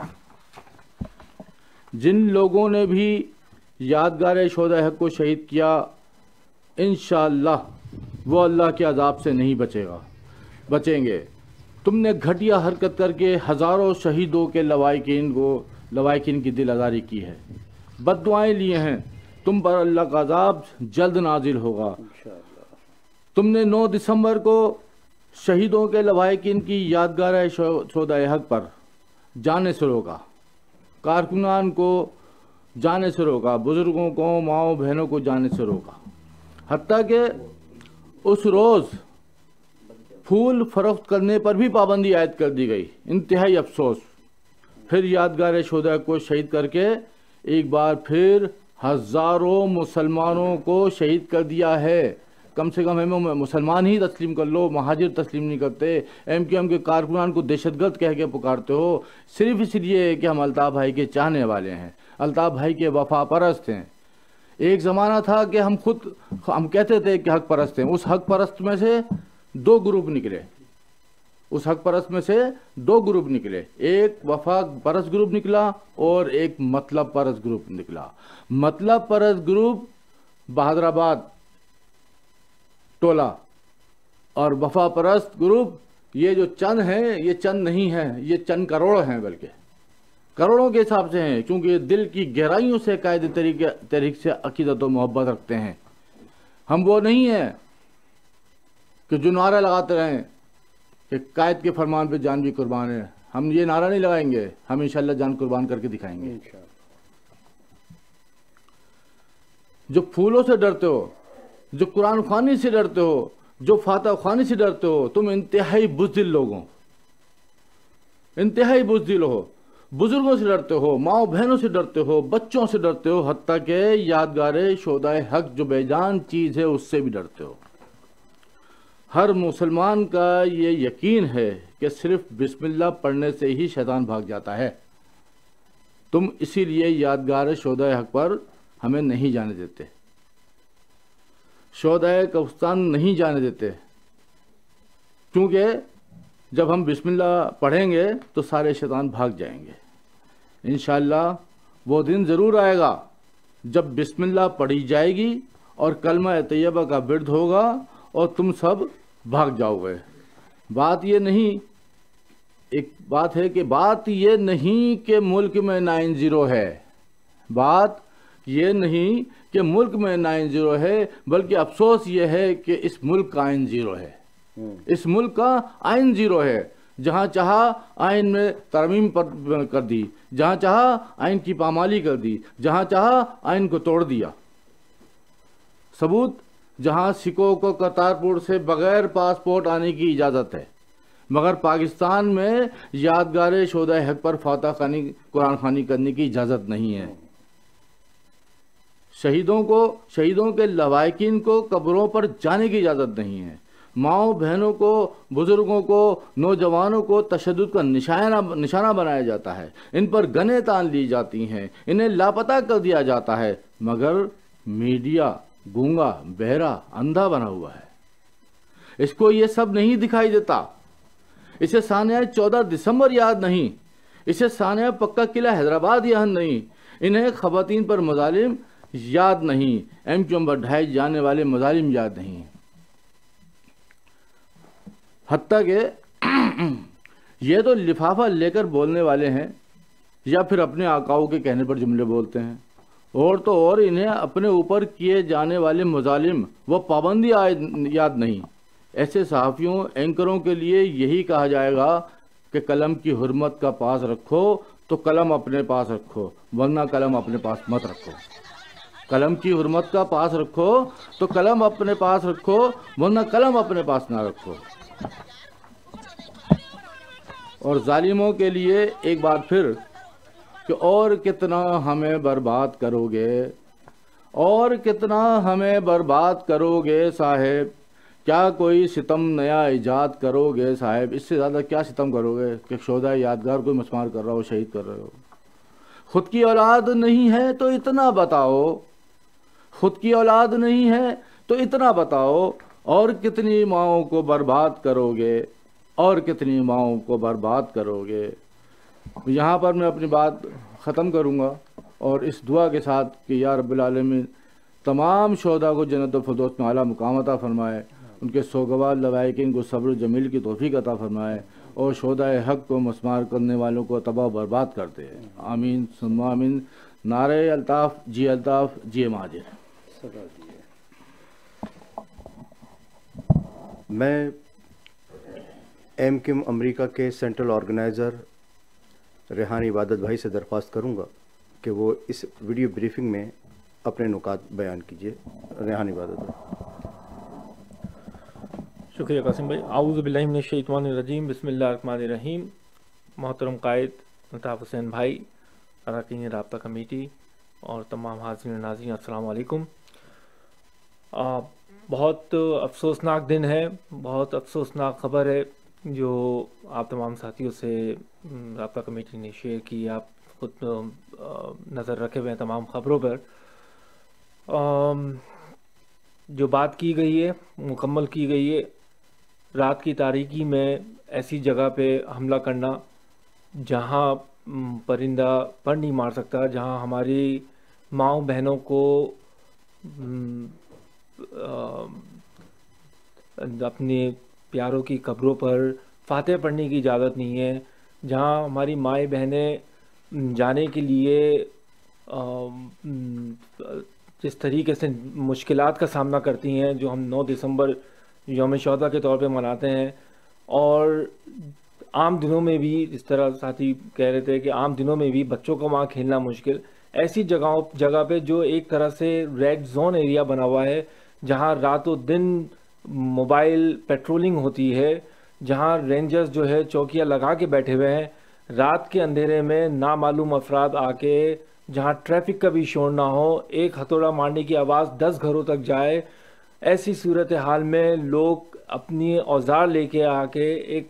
جن لوگوں نے بھی یادگار شہدائے حق کو شہید کیا انشاءاللہ وہ اللہ کے عذاب سے نہیں بچے گا بچیں گے۔ تم نے گھٹیا حرکت کر کے ہزاروں شہیدوں کے لواحقین کو لواحقین کی دل آزاری کی ہے، بد دعائیں لیے ہیں، تم پر اللہ کا عذاب جلد نازل ہوگا۔ تم نے نو دسمبر کو شہیدوں کے لواحقین کی یادگار شہدائے حق پر جانے سے روکا، کارکنان کو جانے سے روکا، بزرگوں کو، ماؤں بہنوں کو جانے سے روکا، حتیٰ کہ اس روز پھول فروخت کرنے پر بھی پابندی عائد کر دی گئی۔ انتہائی افسوس۔ پھر یادگار شہداء کو شہید کر کے ایک بار پھر ہزاروں مسلمانوں کو شہید کر دیا ہے۔ کم سے کم ہمیں مسلمان ہی تسلیم کر لو، مہاجر تسلیم نہیں کرتے۔ ایم کیو ایم کے کارکنان کو دہشت گرد کہہ کے پکارتے ہو، صرف اس لیے کہ ہم الطاف بھائی کے چاہنے والے ہیں، الطاف بھائی کے وفا پرست ہیں۔ ایک زمانہ تھا کہ ہم خود ہم کہتے تھے کہ حق پرست ہیں، اس حق پرست میں سے دو گروپ نکلے اس حق پرست میں سے دو گروپ نکلے ایک وفا پرست گروپ نکلا اور ایک مطلب پرست گروپ نکلا۔ مطلب پرست گروپ بہادر آباد ٹولہ اور وفا پرست گروپ یہ جو چند ہیں یہ چند نہیں ہیں، یہ چند کروڑ ہیں، بلکہ کروڑوں کے حساب سے ہیں، کیونکہ یہ دل کی گہرائیوں سے قائد تحریک سے عقیدت و محبت رکھتے ہیں۔ ہم وہ نہیں ہیں کہ جو نعرہ لگاتے رہیں کہ قائد کے فرمان پہ جان بھی قربان ہے۔ ہم یہ نعرہ نہیں لگائیں گے، ہم انشاءاللہ جان قربان کر کے دکھائیں گے۔ جو پھولوں سے ڈرتے ہو، جو قرآن خوانی سے ڈرتے ہو، جو فاتح خوانی سے ڈرتے ہو، تم انتہائی بزدل لوگ ہو، انتہائی بزدل ہو۔ بزرگوں سے ڈرتے ہو، ماؤں بہنوں سے ڈرتے ہو، بچوں سے ڈرتے ہو، حتیٰ کہ یادگار شہدائے حق جو بے جان چیز ہے اس سے بھی ڈرتے ہو۔ ہر مسلمان کا یہ یقین ہے کہ صرف بسم اللہ پڑھنے سے ہی شیطان بھاگ جاتا ہے۔ تم اسی لیے یادگار شہدائے حق پر ہمیں نہیں جانے دیتے، شہدائے کوہستان نہیں جانے دیتے، کیونکہ جب ہم بسم اللہ پڑھیں گے تو سارے شیطان بھاگ جائیں گے۔ انشاءاللہ وہ دن ضرور آئے گا جب بسم اللہ پڑھی جائے گی اور کلمہ طیبہ کا ورد ہوگا اور تم سب بھاگ جاؤ گے۔ بات یہ نہیں ایک بات ہے کہ بات یہ نہیں کہ ملک میں نائن زیرو ہے، بات یہ نہیں کہ ملک میں نائن زیرو ہے، بلکہ افسوس یہ ہے کہ اس ملک کا آئین زیرو ہے، اس ملک کا آئین زیرو ہے۔ جہاں چاہا آئین میں ترمیم کر دی، جہاں چاہا آئین کی پامالی کر دی، جہاں چاہا آئین کو توڑ دیا۔ ثبوت جہاں سکھوں کو کرتارپور سے بغیر پاسپورٹ آنے کی اجازت ہے، مگر پاکستان میں یادگار شہدائے حق پر فاتح خوانی قرآن خوانی کرنے کی اجازت نہیں ہے۔ شہیدوں کو شہیدوں کے لواحقین کو قبروں پر جانے کی اجازت نہیں ہے۔ ماؤں بہنوں کو، بزرگوں کو، نوجوانوں کو تشدد کا نشانہ نشانہ بنایا جاتا ہے، ان پر گنیں تان لی جاتی ہیں، انہیں لاپتہ کر دیا جاتا ہے، مگر میڈیا گونگا، بہرا، اندھا بنا ہوا ہے، اس کو یہ سب نہیں دکھائی دیتا۔ اسے سانحہ چودہ دسمبر یاد نہیں، اسے سانحہ پکا قلعہ حیدرآباد یاد نہیں، انہیں خواتین پر مظالم یاد نہیں، ایم کیو ایم پر ڈھائے جانے والے مظالم یاد نہیں، حتیٰ کہ یہ تو لفافہ لے کر بولنے والے ہیں یا پھر اپنے آقاؤں کے کہنے پر جملے بولتے ہیں، اور تو اور انہیں اپنے اوپر کیے جانے والے مظالم وہ پابندی یاد نہیں۔ ایسے صحافیوں، اینکروں کے لیے یہی کہا جائے گا کہ قلم کی حرمت کا پاس رکھو تو قلم اپنے پاس رکھو، ورنہ قلم اپنے پاس مت رکھو۔ قلم کی حرمت کا پاس رکھو تو قلم اپنے پاس رکھو، ورنہ قلم اپنے پاس نہ رکھو۔ اور ظالموں کے لیے ایک بار پھر کہ اور کتنا ہمیں برباد کرو گے، اور کتنا ہمیں برباد کرو گے صاحب، کیا کوئی ستم نیا ایجاد کرو گے صاحب، اس سے زیادہ کیا ستم کرو گے کہ شہداء یادگار کوئی مسمار کر رہا ہو، شہید کر رہے ہو۔ خود کی اولاد نہیں ہے تو اتنا بتاؤ، خود کی اولاد نہیں ہے تو اتنا بتاؤ، اور کتنی ماؤں کو برباد کرو گے، اور کتنی ماؤں کو برباد کرو گے۔ یہاں پر میں اپنی بات ختم کروں گا اور اس دعا کے ساتھ کہ یا رب العالمین تمام شہداء کو جنت الفردوس میں اعلیٰ مقام عطا فرمائے، ان کے سوگوار لوائقین کو صبر و جمیل کی توفیق عطا فرمائے اور شہدائے حق کو مسمار کرنے والوں کو تباہ و برباد کرتے ہیں. آمین ثم آمین. نعرہ الطاف جی الطاف جی مہاجر. میں ایم کیو ایم امریکہ کے سینٹرل آرگنائزر ریحان عبادت بھائی سے درخواست کروں گا کہ وہ اس ویڈیو بریفنگ میں اپنے نکات بیان کیجیے. ریحان عبادت بھائی. شکریہ قاسم بھائی. اعوذ باللہ من الشیطان الرجیم. بسم اللہ الرحمن الرحیم. محترم قائد الطاف حسین بھائی، اراکین رابطہ کمیٹی اور تمام حاضرین ناظرین، السلام علیکم. آ, بہت افسوسناک دن ہے، بہت افسوسناک خبر ہے جو آپ تمام ساتھیوں سے رابطہ کمیٹی نے شیئر کی. آپ خود نظر رکھے ہوئے ہیں تمام خبروں پر. جو بات کی گئی ہے مکمل کی گئی ہے. رات کی تاریکی میں ایسی جگہ پہ حملہ کرنا جہاں پرندہ پر نہیں مار سکتا، جہاں ہماری ماؤں بہنوں کو اپنے پیاروں کی قبروں پر فاتح پڑھنے کی اجازت نہیں ہے، جہاں ہماری مائیں بہنیں جانے کے لیے جس طریقے سے مشکلات کا سامنا کرتی ہیں، جو ہم نو دسمبر یوم شہداء کے طور پہ مناتے ہیں، اور عام دنوں میں بھی جس طرح ساتھی کہہ رہے تھے کہ عام دنوں میں بھی بچوں کو وہاں کھیلنا مشکل، ایسی جگہوں جگہ پہ جو ایک طرح سے ریڈ زون ایریا بنا ہوا ہے، جہاں رات و دن موبائل پیٹرولنگ ہوتی ہے، جہاں رینجرز جو ہے چوکیاں لگا کے بیٹھے ہوئے ہیں. رات کے اندھیرے میں نامعلوم افراد آ کے جہاں ٹریفک کا بھی شور نہ ہو، ایک ہتھوڑا مارنے کی آواز دس گھروں تک جائے، ایسی صورتحال میں لوگ اپنی اوزار لے کے آ کے ایک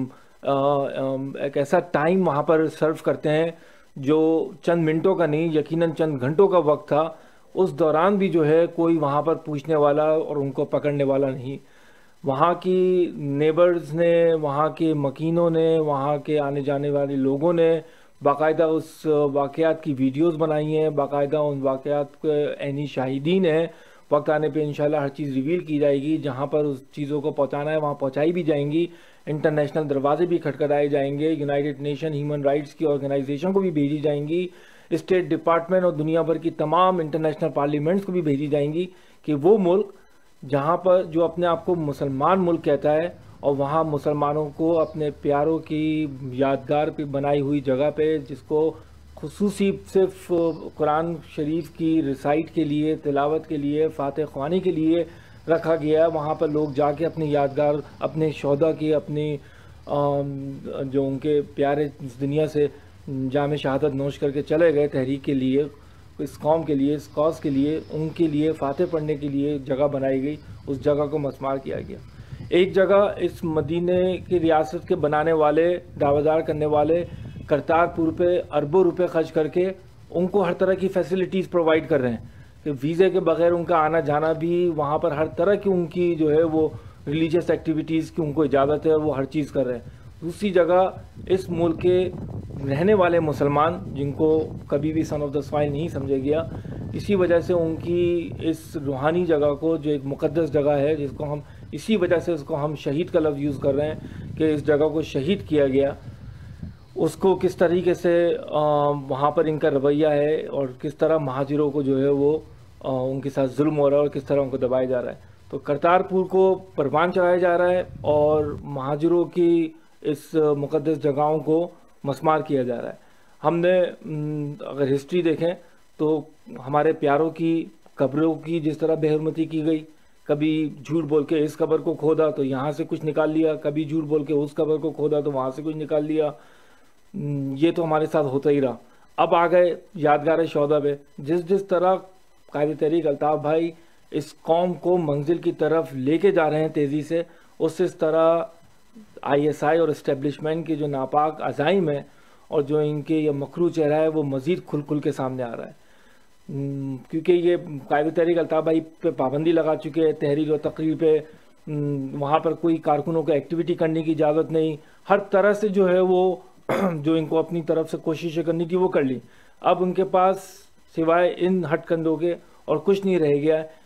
ایک ایسا ٹائم وہاں پر سرو کرتے ہیں جو چند منٹوں کا نہیں، یقیناً چند گھنٹوں کا وقت تھا. اس دوران بھی جو ہے کوئی وہاں پر پوچھنے والا اور ان کو پکڑنے والا نہیں. وہاں کی نیبرز نے، وہاں کے مکینوں نے، وہاں کے آنے جانے والے لوگوں نے باقاعدہ اس واقعات کی ویڈیوز بنائی ہیں، باقاعدہ ان واقعات کے عینی شاہدین ہیں. وقت آنے پہ انشاءاللہ ہر چیز ریویل کی جائے گی. جہاں پر اس چیزوں کو پہنچانا ہے وہاں پہنچائی بھی جائیں گی. انٹرنیشنل دروازے بھی کھٹکھٹائے جائیں گے. یونائٹڈ نیشن ہیومن رائٹس کی آرگنائزیشن کو بھی بھیجی جائیں گی. اسٹیٹ ڈپارٹمنٹ اور دنیا بھر کی تمام انٹرنیشنل پارلیمنٹس کو بھی بھیجی جائیں گی کہ وہ ملک جہاں پر جو اپنے آپ کو مسلمان ملک کہتا ہے اور وہاں مسلمانوں کو اپنے پیاروں کی یادگار پہ بنائی ہوئی جگہ پہ، جس کو خصوصی صرف قرآن شریف کی ریسائٹ کے لیے، تلاوت کے لیے، فاتح خوانی کے لیے رکھا گیا ہے، وہاں پر لوگ جا کے اپنی یادگار، اپنے شہداء کی، اپنی جو ان کے پیارے اس دنیا سے جام شہادت نوش کر کے چلے گئے تحریک کے لیے، اس قوم کے لیے، اس کاز کے لیے، ان کے لیے فاتح پڑھنے کے لیے جگہ بنائی گئی. اس جگہ کو مسمار کیا گیا. ایک جگہ اس مدینے کی ریاست کے بنانے والے، دعویدار کرنے والے کرتارپور پہ اربوں روپے خرچ کر کے ان کو ہر طرح کی فیسلٹیز پرووائڈ کر رہے ہیں کہ ویزے کے بغیر ان کا آنا جانا بھی، وہاں پر ہر طرح کی ان کی جو ہے وہ ریلیجیس ایکٹیویٹیز کی ان کو اجازت ہے، وہ ہر چیز کر رہے ہیں. دوسری جگہ اس ملک کے رہنے والے مسلمان، جن کو کبھی بھی سن آف دا سوائل نہیں سمجھا گیا، اسی وجہ سے ان کی اس روحانی جگہ کو، جو ایک مقدس جگہ ہے جس کو ہم اسی وجہ سے اس کو ہم شہید کا لفظ یوز کر رہے ہیں کہ اس جگہ کو شہید کیا گیا، اس کو کس طریقے سے وہاں پر ان کا رویہ ہے اور کس طرح مہاجروں کو جو ہے وہ ان کے ساتھ ظلم ہو رہا ہے اور کس طرح ان کو دبایا جا رہا ہے. تو کرتارپور کو پروان چڑھایا جا رہا ہے اور مہاجروں کی اس مقدس جگہوں کو مسمار کیا جا رہا ہے. ہم نے اگر ہسٹری دیکھیں تو ہمارے پیاروں کی قبروں کی جس طرح بے حرمتی کی گئی، کبھی جھوٹ بول کے اس قبر کو کھودا تو یہاں سے کچھ نکال لیا، کبھی جھوٹ بول کے اس قبر کو کھودا تو وہاں سے کچھ نکال لیا، یہ تو ہمارے ساتھ ہوتا ہی رہا. اب آ گئے یادگار شہداء پہ. جس جس طرح قائد تحریک الطاف بھائی اس قوم کو منزل کی طرف لے کے جا رہے ہیں تیزی سے، اس اس طرح آئی ایس آئی اور اسٹیبلشمنٹ کے جو ناپاک عزائم ہیں اور جو ان کے یہ مکروہ چہرہ ہے وہ مزید کھل کھل کے سامنے آ رہا ہے. کیونکہ یہ قائد تحریک الطاف بھائی پہ پابندی لگا چکے ہیں، تحریر و تقریر پہ وہاں پر کوئی کارکنوں کو ایکٹیویٹی کرنے کی اجازت نہیں، ہر طرح سے جو ہے وہ جو ان کو اپنی طرف سے کوششیں کرنی تھی وہ کر لی. اب ان کے پاس سوائے ان ہٹ کندوں کے اور کچھ نہیں رہ گیا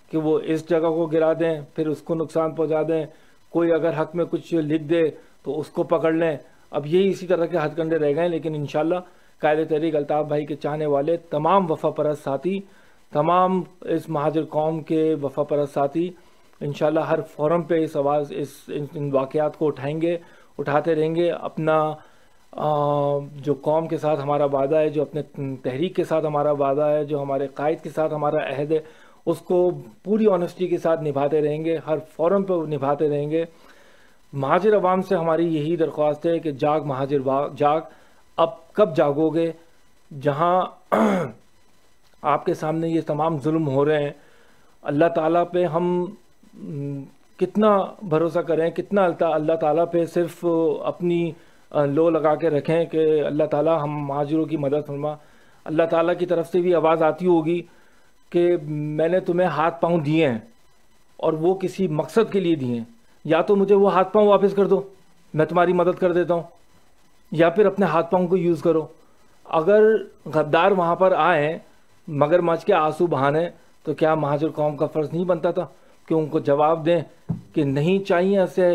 کہ وہ اس جگہ کو گرا دیں پھر اس کو نقصان پہنچا دیں، کوئی اگر حق میں کچھ لکھ دے تو اس کو پکڑ لیں. اب یہی اسی طرح کے ہتھ کنڈے رہ گئے ہیں. لیکن انشاءاللہ قائد تحریک الطاف بھائی کے چاہنے والے تمام وفا پرست ساتھی، تمام اس مہاجر قوم کے وفا پرست ساتھی انشاءاللہ ہر فورم پہ اس آواز اس ان واقعات کو اٹھائیں گے، اٹھاتے رہیں گے. اپنا جو قوم کے ساتھ ہمارا وعدہ ہے، جو اپنے تحریک کے ساتھ ہمارا وعدہ ہے، جو ہمارے قائد کے ساتھ ہمارا عہد ہے، اس کو پوری آنیسٹی کے ساتھ نبھاتے رہیں گے، ہر فورم پہ نبھاتے رہیں گے. مہاجر عوام سے ہماری یہی درخواست ہے کہ جاگ مہاجر جاگ. اب کب جاگو گے جہاں آپ کے سامنے یہ تمام ظلم ہو رہے ہیں؟ اللہ تعالیٰ پہ ہم کتنا بھروسہ کریں، کتنا اللہ تعالیٰ پہ صرف اپنی لو لگا کے رکھیں کہ اللہ تعالیٰ ہم مہاجروں کی مدد فرما. اللہ تعالیٰ کی طرف سے بھی آواز آتی ہوگی کہ میں نے تمہیں ہاتھ پاؤں دیے ہیں اور وہ کسی مقصد کے لیے دیے ہیں، یا تو مجھے وہ ہاتھ پاؤں واپس کر دو، میں تمہاری مدد کر دیتا ہوں، یا پھر اپنے ہاتھ پاؤں کو یوز کرو. اگر غدار وہاں پر آئیں مگر مچ کے آنسو بہانے تو کیا مہاجر قوم کا فرض نہیں بنتا تھا کہ ان کو جواب دیں کہ نہیں چاہیے ایسے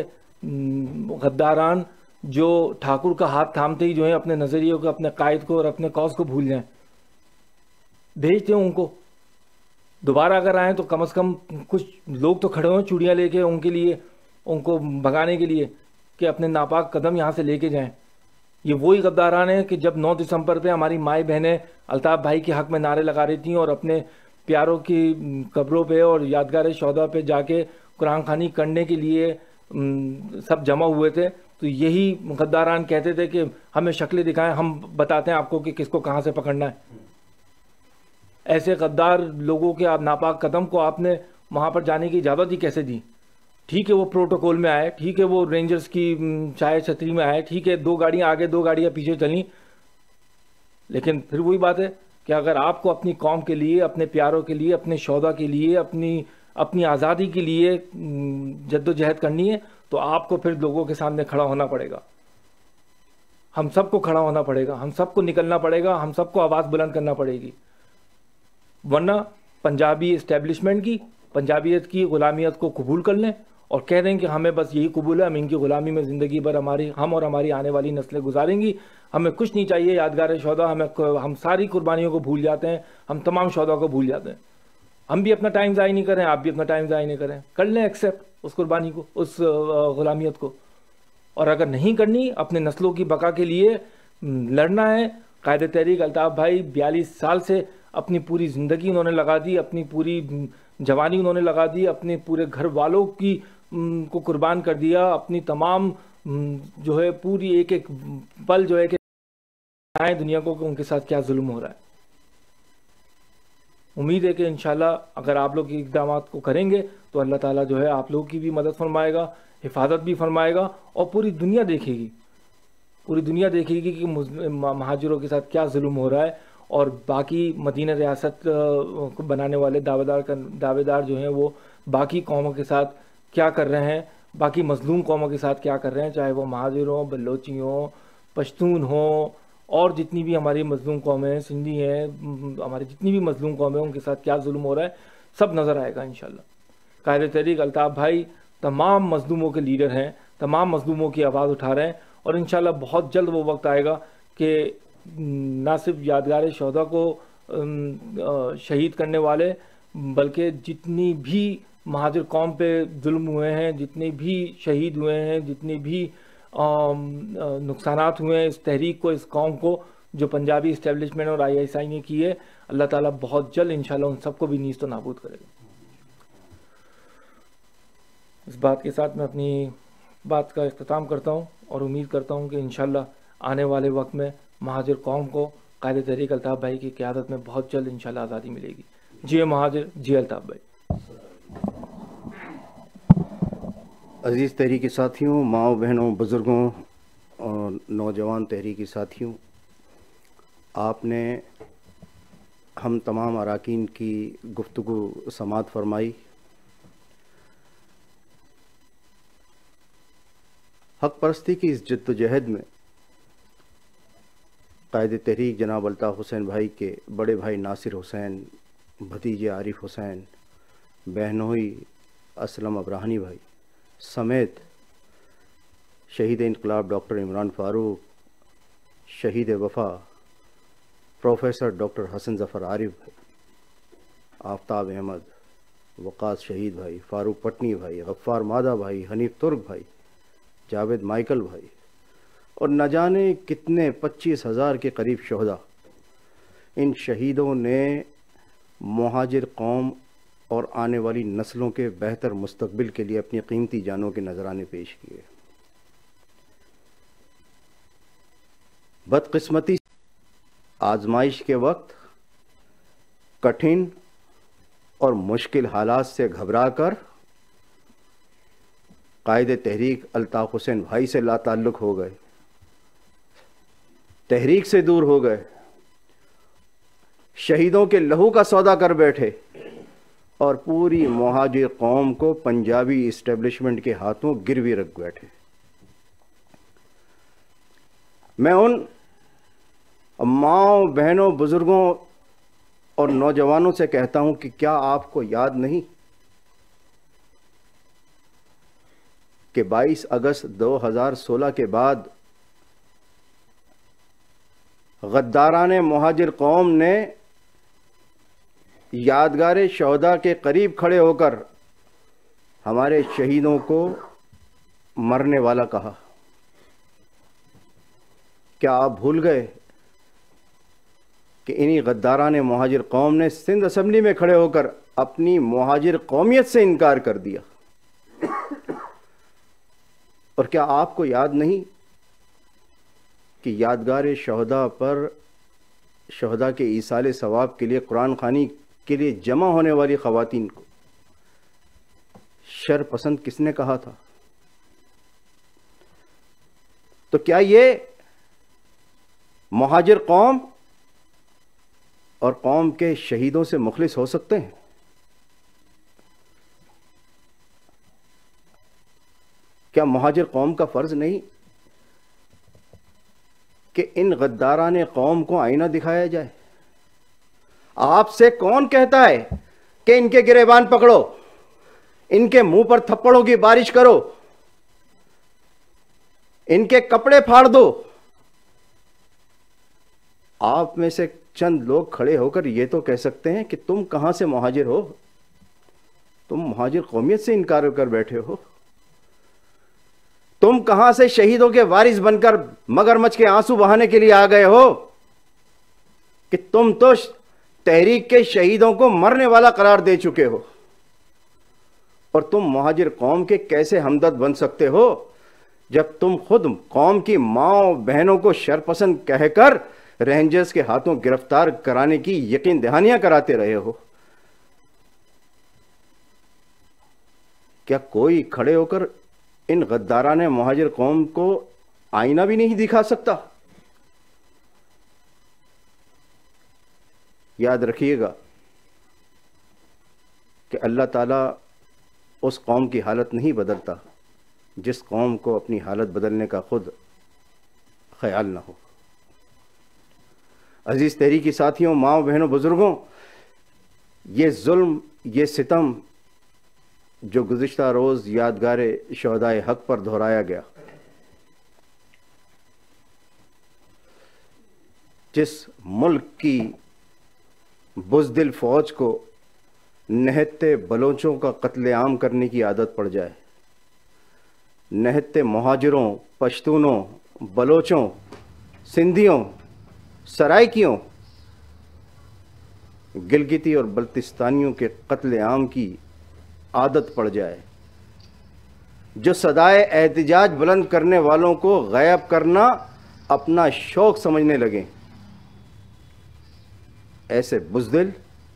غداران جو ٹھاکر کا ہاتھ تھامتے ہی جو ہیں اپنے نظریوں کو، اپنے قائد کو اور اپنے کاز کو بھول جائیں. بھیج دیں ان کو. دوبارہ اگر آئیں تو کم از کم کچھ لوگ تو کھڑے ہوئے چوڑیاں لے کے ان کے لیے، ان کو بھگانے کے لیے کہ اپنے ناپاک قدم یہاں سے لے کے جائیں. یہ وہی غداران ہیں کہ جب نو دسمبر پہ ہماری مائیں بہنیں الطاف بھائی کے حق میں نعرے لگا رہی تھیں اور اپنے پیاروں کی قبروں پہ اور یادگار شہداء پہ جا کے قرآن خوانی کرنے کے لیے سب جمع ہوئے تھے، تو یہی غداران کہتے تھے کہ ہمیں شکلیں دکھائیں، ہم بتاتے ہیں آپ کو کہ کس کو کہاں سے پکڑنا ہے. ایسے غدار لوگوں کے آپ ناپاک قدم کو آپ نے وہاں پر جانے کی اجازت ہی کیسے دی؟ ٹھیک ہے وہ پروٹوکول میں آئے، ٹھیک ہے وہ رینجرز کی چائے چھتری میں آئے، ٹھیک ہے دو گاڑیاں آگے دو گاڑیاں پیچھے چلیں، لیکن پھر وہی بات ہے کہ اگر آپ کو اپنی قوم کے لیے، اپنے پیاروں کے لیے، اپنے شہداء کے لیے، اپنی اپنی آزادی کے لیے جد و جہد کرنی ہے تو آپ کو پھر لوگوں کے سامنے کھڑا ہونا پڑے گا. ہم سب کو کھڑا ہونا پڑے گا، ہم سب کو نکلنا پڑے گا، ہم سب کو آواز بلند کرنا پڑے گی. ورنہ پنجابی اسٹیبلشمنٹ کی، پنجابیت کی غلامیت کو قبول کر لیں اور کہہ دیں کہ ہمیں بس یہی قبول ہے، ہم ان کی غلامی میں زندگی بھر ہماری ہم اور ہماری آنے والی نسلیں گزاریں گی، ہمیں کچھ نہیں چاہیے یادگار شہداء، ہمیں ہم ساری قربانیوں کو بھول جاتے ہیں، ہم تمام شہداء کو بھول جاتے ہیں. ہم بھی اپنا ٹائم ضائع نہیں کریں، آپ بھی اپنا ٹائم ضائع نہیں کریں، کر لیں ایکسیپٹ اس قربانی کو، اس غلامیت کو. اور اگر نہیں کرنی، اپنے نسلوں کی بقا کے لیے لڑنا ہے. قائد تحریک الطاف بھائی بیالیس سال سے اپنی پوری زندگی انہوں نے لگا دی، اپنی پوری جوانی انہوں نے لگا دی، اپنے پورے گھر والوں کی کو قربان کر دیا، اپنی تمام جو ہے پوری ایک ایک پل جو ہے کہ آئیں دنیا کو کہ ان کے ساتھ کیا ظلم ہو رہا ہے. امید ہے کہ انشاءاللہ اگر آپ لوگ اقدامات کو کریں گے تو اللہ تعالیٰ جو ہے آپ لوگوں کی بھی مدد فرمائے گا، حفاظت بھی فرمائے گا، اور پوری دنیا دیکھے گی، پوری دنیا دیکھے گی کہ مہاجروں کے ساتھ کیا ظلم ہو رہا ہے. اور باقی مدینہ ریاست کو بنانے والے دعوے دار دعوے دار جو ہیں وہ باقی قوموں کے ساتھ کیا کر رہے ہیں، باقی مظلوم قوموں کے ساتھ کیا کر رہے ہیں، چاہے وہ مہاجر ہوں، بلوچی ہوں، پشتون ہوں، اور جتنی بھی ہماری مظلوم قومیں ہیں، سندھی ہیں، ہماری جتنی بھی مظلوم قومیں ہیں ان کے ساتھ کیا ظلم ہو رہا ہے، سب نظر آئے گا انشاءاللہ. قائد تحریک الطاف بھائی تمام مظلوموں کے لیڈر ہیں، تمام مظلوموں کی آواز اٹھا رہے ہیں، اور انشاءاللہ بہت جلد وہ وقت آئے گا کہ نہ صرف یادگار شہداء کو شہید کرنے والے بلکہ جتنی بھی مہاجر قوم پہ ظلم ہوئے ہیں، جتنے بھی شہید ہوئے ہیں، جتنے بھی نقصانات ہوئے ہیں اس تحریک کو، اس قوم کو جو پنجابی اسٹیبلشمنٹ اور آئی ایس آئی نے کی ہے، اللہ تعالیٰ بہت جلد انشاءاللہ ان سب کو بھی نیست و نابود کرے گا. اس بات کے ساتھ میں اپنی بات کا اختتام کرتا ہوں اور امید کرتا ہوں کہ انشاءاللہ آنے والے وقت میں مہاجر قوم کو قائد تحریک الطاف بھائی کی قیادت میں بہت جلد انشاءاللہ آزادی ملے گی. جی مہاجر، جی الطاف بھائی. عزیز تحریکی ساتھیوں، ماؤں بہنوں، بزرگوں اور نوجوان تحریکی ساتھیوں، آپ نے ہم تمام اراکین کی گفتگو سماعت فرمائی. حق پرستی کی اس جد و جہد میں قائد تحریک جناب الطاف حسین بھائی کے بڑے بھائی ناصر حسین، بھتیجے عارف حسین، बहनोई असलम अब्राहनी भाई समेत शहीद इनकलाब डॉक्टर इमरान फारूक, शहीद वफा प्रोफेसर डॉक्टर हसन ज़फ़र आरिफ भाई, आफ्ताब अहमद, वक़ास शहीद भाई, फ़ारूक पटनी भाई, गफ़्फ़ार मादा भाई, हनीफ तुर्क भाई, जावेद माइकल भाई और न जाने कितने पच्चीस हज़ार के करीब शहदा, इन शहीदों ने मुहाजिर कौम और आने वाली नस्लों के बेहतर मुस्तकबिल के लिए अपनी कीमती जानों के नजराने पेश किए। बदकिस्मती आजमाइश के वक्त कठिन और मुश्किल हालात से घबराकर कायदे तहरीक अल्ताफ़ हुसैन भाई से लाताल्लुक़ हो गए, तहरीक से दूर हो गए, शहीदों के लहू का सौदा कर बैठे और पूरी मुहाजिर कौम को पंजाबी इस्टेब्लिशमेंट के हाथों गिरवी रख बैठे। मैं उन माओ, बहनों, बुजुर्गों और नौजवानों से कहता हूं कि क्या आपको याद नहीं कि बाईस अगस्त दो हज़ार सोलह के बाद गद्दाराने मुहाजिर कौम ने यादगार शहदा के करीब खड़े होकर हमारे शहीदों को मरने वाला कहा? क्या आप भूल गए कि इन्हीं गद्दाराने मुहाजिर कौम ने सिंध असेंबली में खड़े होकर अपनी मुहाजिर कौमियत से इनकार कर दिया? और क्या आपको याद नहीं कि यादगार शहदा पर शहदा के ईसाले सवाब के लिए कुरान खानी के लिए जमा होने वाली ख़वातीन को शर पसंद किसने कहा था? तो क्या ये मुहाजिर कौम और कौम के शहीदों से मुखलिस हो सकते हैं? क्या मुहाजिर कौम का फर्ज नहीं कि इन गद्दाराने कौम को आईना दिखाया जाए? आपसे कौन कहता है कि इनके गिरेबान पकड़ो, इनके मुंह पर थप्पड़ों की बारिश करो, इनके कपड़े फाड़ दो? आप में से चंद लोग खड़े होकर यह तो कह सकते हैं कि तुम कहां से मुहाजिर हो, तुम मुहाजिर कौमियत से इनकार कर बैठे हो, तुम कहां से शहीदों के वारिस बनकर मगरमच्छ के आंसू बहाने के लिए आ गए हो कि तुम तो तहरीक के शहीदों को मरने वाला करार दे चुके हो। और तुम मुहाजिर कौम के कैसे हमदर्द बन सकते हो जब तुम खुद कौम की माओ बहनों को शरपसंद कहकर रेंजर्स के हाथों गिरफ्तार कराने की यकीन दहानियां कराते रहे हो? क्या कोई खड़े होकर इन गद्दाराने मुहाजिर कौम को आईना भी नहीं दिखा सकता? याद रखिएगा कि अल्लाह ताला उस कौम की हालत नहीं बदलता जिस कौम को अपनी हालत बदलने का खुद ख्याल ना हो। अजीज तहरीकी साथियों, माओ, बहनों, बुजुर्गों, ये जुल्म, ये सितम जो गुज़िश्ता रोज़ यादगार शहदाए हक पर दोहराया गया, जिस मुल्क की बुज़दिल फौज को नहत्ते बलोचों का कत्लेआम करने की आदत पड़ जाए, नहत्ते मुहाजिरों, पश्तूनों, बलोचों, सिंधियों, सराइकियों, गिलगिती और बल्तिस्तानियों के कत्लेआम की आदत पड़ जाए, जो सदाए एहतिजाज बुलंद करने वालों को गायब करना अपना शौक समझने लगे, ऐसे बुज़दिल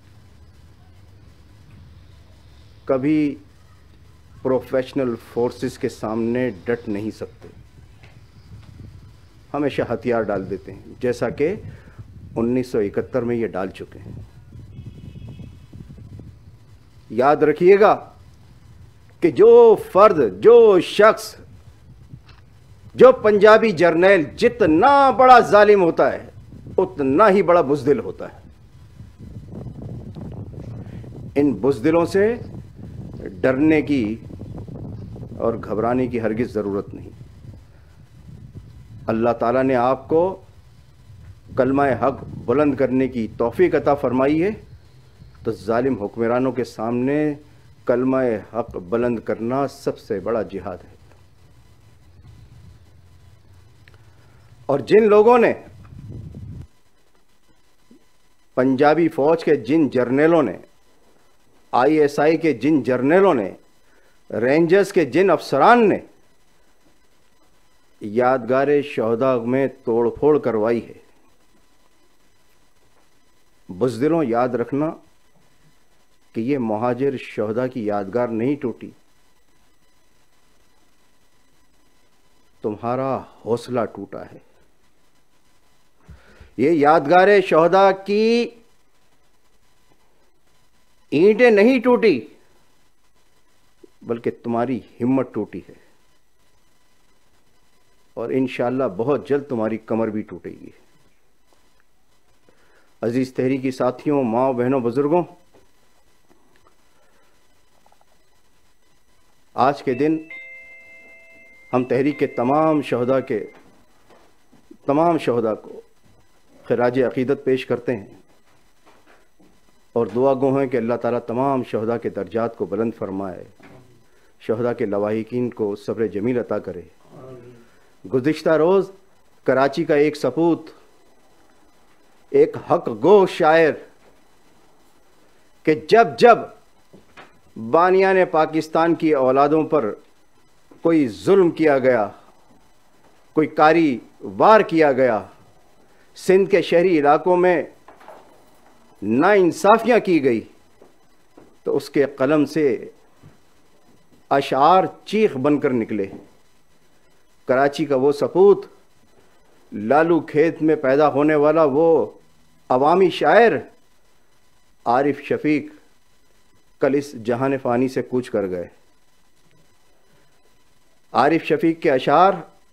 कभी प्रोफेशनल फोर्सेस के सामने डट नहीं सकते, हमेशा हथियार डाल देते हैं, जैसा कि उन्नीस सौ इकहत्तर में ये डाल चुके हैं। याद रखिएगा कि जो फर्द, जो शख्स, जो पंजाबी जर्नैल जितना बड़ा जालिम होता है उतना ही बड़ा बुज़दिल होता है। इन बुज़दिलों से ڈرنے کی اور گھبرانے کی ہرگز ضرورت نہیں۔ اللہ تعالیٰ نے آپ کو کلمہ حق بلند کرنے کی توفیق عطا فرمائی ہے، تو ظالم حکمرانوں کے سامنے کلمہ حق بلند کرنا سب سے بڑا جہاد ہے۔ اور جن لوگوں نے، پنجابی فوج کے جن جرنیلوں نے، آئی ایس آئی کے جن جرنیلوں نے، رینجرز کے جن افسران نے یادگار شہداء میں توڑ پھوڑ کروائی ہے، بزدلوں یاد رکھنا کہ یہ مہاجر شہداء کی یادگار نہیں ٹوٹی، تمہارا حوصلہ ٹوٹا ہے۔ یہ یادگار شہداء کی اینٹیں نہیں ٹوٹی، بلکہ تمہاری ہمت ٹوٹی ہے، اور انشاءاللہ بہت جلد تمہاری کمر بھی ٹوٹے گی۔ عزیز تحریکی ساتھیوں، ماں بہنوں، بزرگوں، آج کے دن ہم تحریک کے تمام شہداء کے تمام شہداء کو خراج عقیدت پیش کرتے ہیں اور دعا گو ہیں کہ اللہ تعالیٰ تمام شہداء کے درجات کو بلند فرمائے، شہداء کے لواحقین کو صبر جمیل عطا کرے۔ گزشتہ روز کراچی کا ایک سپوت، ایک حق گو شاعر، کہ جب جب بانیان پاکستان کی اولادوں پر کوئی ظلم کیا گیا، کوئی کاری وار کیا گیا، سندھ کے شہری علاقوں میں ناانصافیاں کی گئی، تو اس کے قلم سے اشعار چیخ بن کر نکلے۔ کراچی کا وہ سپوت، لالو کھیت میں پیدا ہونے والا وہ عوامی شاعر عارف شفیق کل اس جہان فانی سے کوچ کر گئے۔ عارف شفیق کے اشعار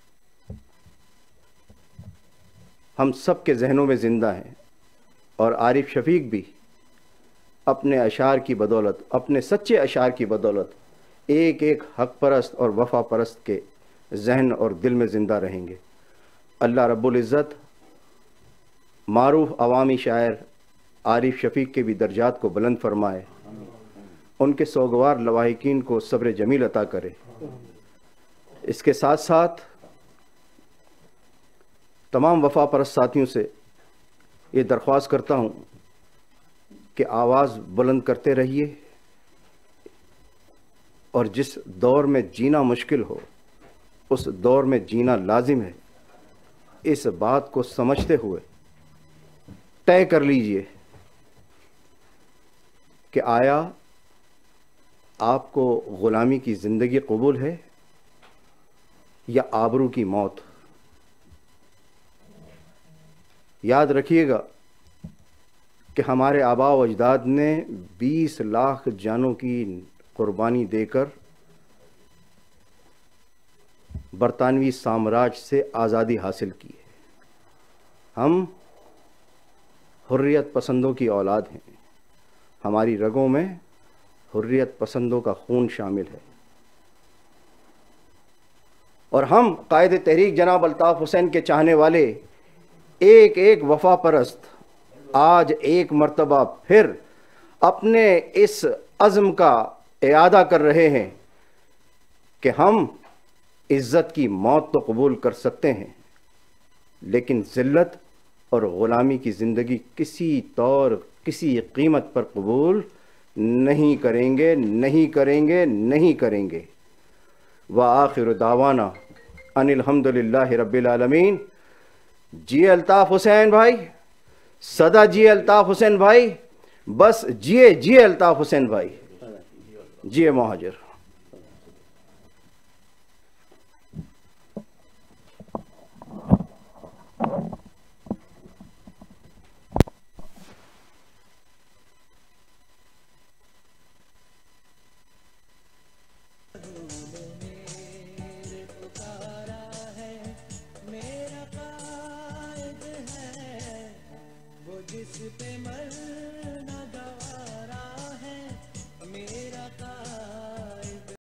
ہم سب کے ذہنوں میں زندہ ہیں، اور عارف شفیق بھی اپنے اشعار کی بدولت، اپنے سچے اشعار کی بدولت ایک ایک حق پرست اور وفا پرست کے ذہن اور دل میں زندہ رہیں گے۔ اللہ رب العزت معروف عوامی شاعر عارف شفیق کے بھی درجات کو بلند فرمائے، ان کے سوگوار لواحقین کو صبر جمیل عطا کرے۔ اس کے ساتھ ساتھ تمام وفا پرست ساتھیوں سے یہ درخواست کرتا ہوں کہ آواز بلند کرتے رہیے، اور جس دور میں جینا مشکل ہو اس دور میں جینا لازم ہے، اس بات کو سمجھتے ہوئے طے کر لیجئے کہ آیا آپ کو غلامی کی زندگی قبول ہے یا آبرو کی موت۔ یاد رکھیے گا کہ ہمارے آباء و اجداد نے بیس لاکھ جانوں کی قربانی دے کر برطانوی سامراج سے آزادی حاصل کی ہے۔ ہم حریت پسندوں کی اولاد ہیں، ہماری رگوں میں حریت پسندوں کا خون شامل ہے، اور ہم قائد تحریک جناب الطاف حسین کے چاہنے والے ایک ایک وفا پرست آج ایک مرتبہ پھر اپنے اس عزم کا اعادہ کر رہے ہیں کہ ہم عزت کی موت تو قبول کر سکتے ہیں، لیکن ذلت اور غلامی کی زندگی کسی طور کسی قیمت پر قبول نہیں کریں گے نہیں کریں گے نہیں کریں گے۔ وآخر دعوانا ان الحمد للہ رب العالمین۔ جی الطاف حسین بھائی، صدا جی الطاف حسین بھائی، بس جیے جیے الطاف حسین بھائی، جیے مہاجر۔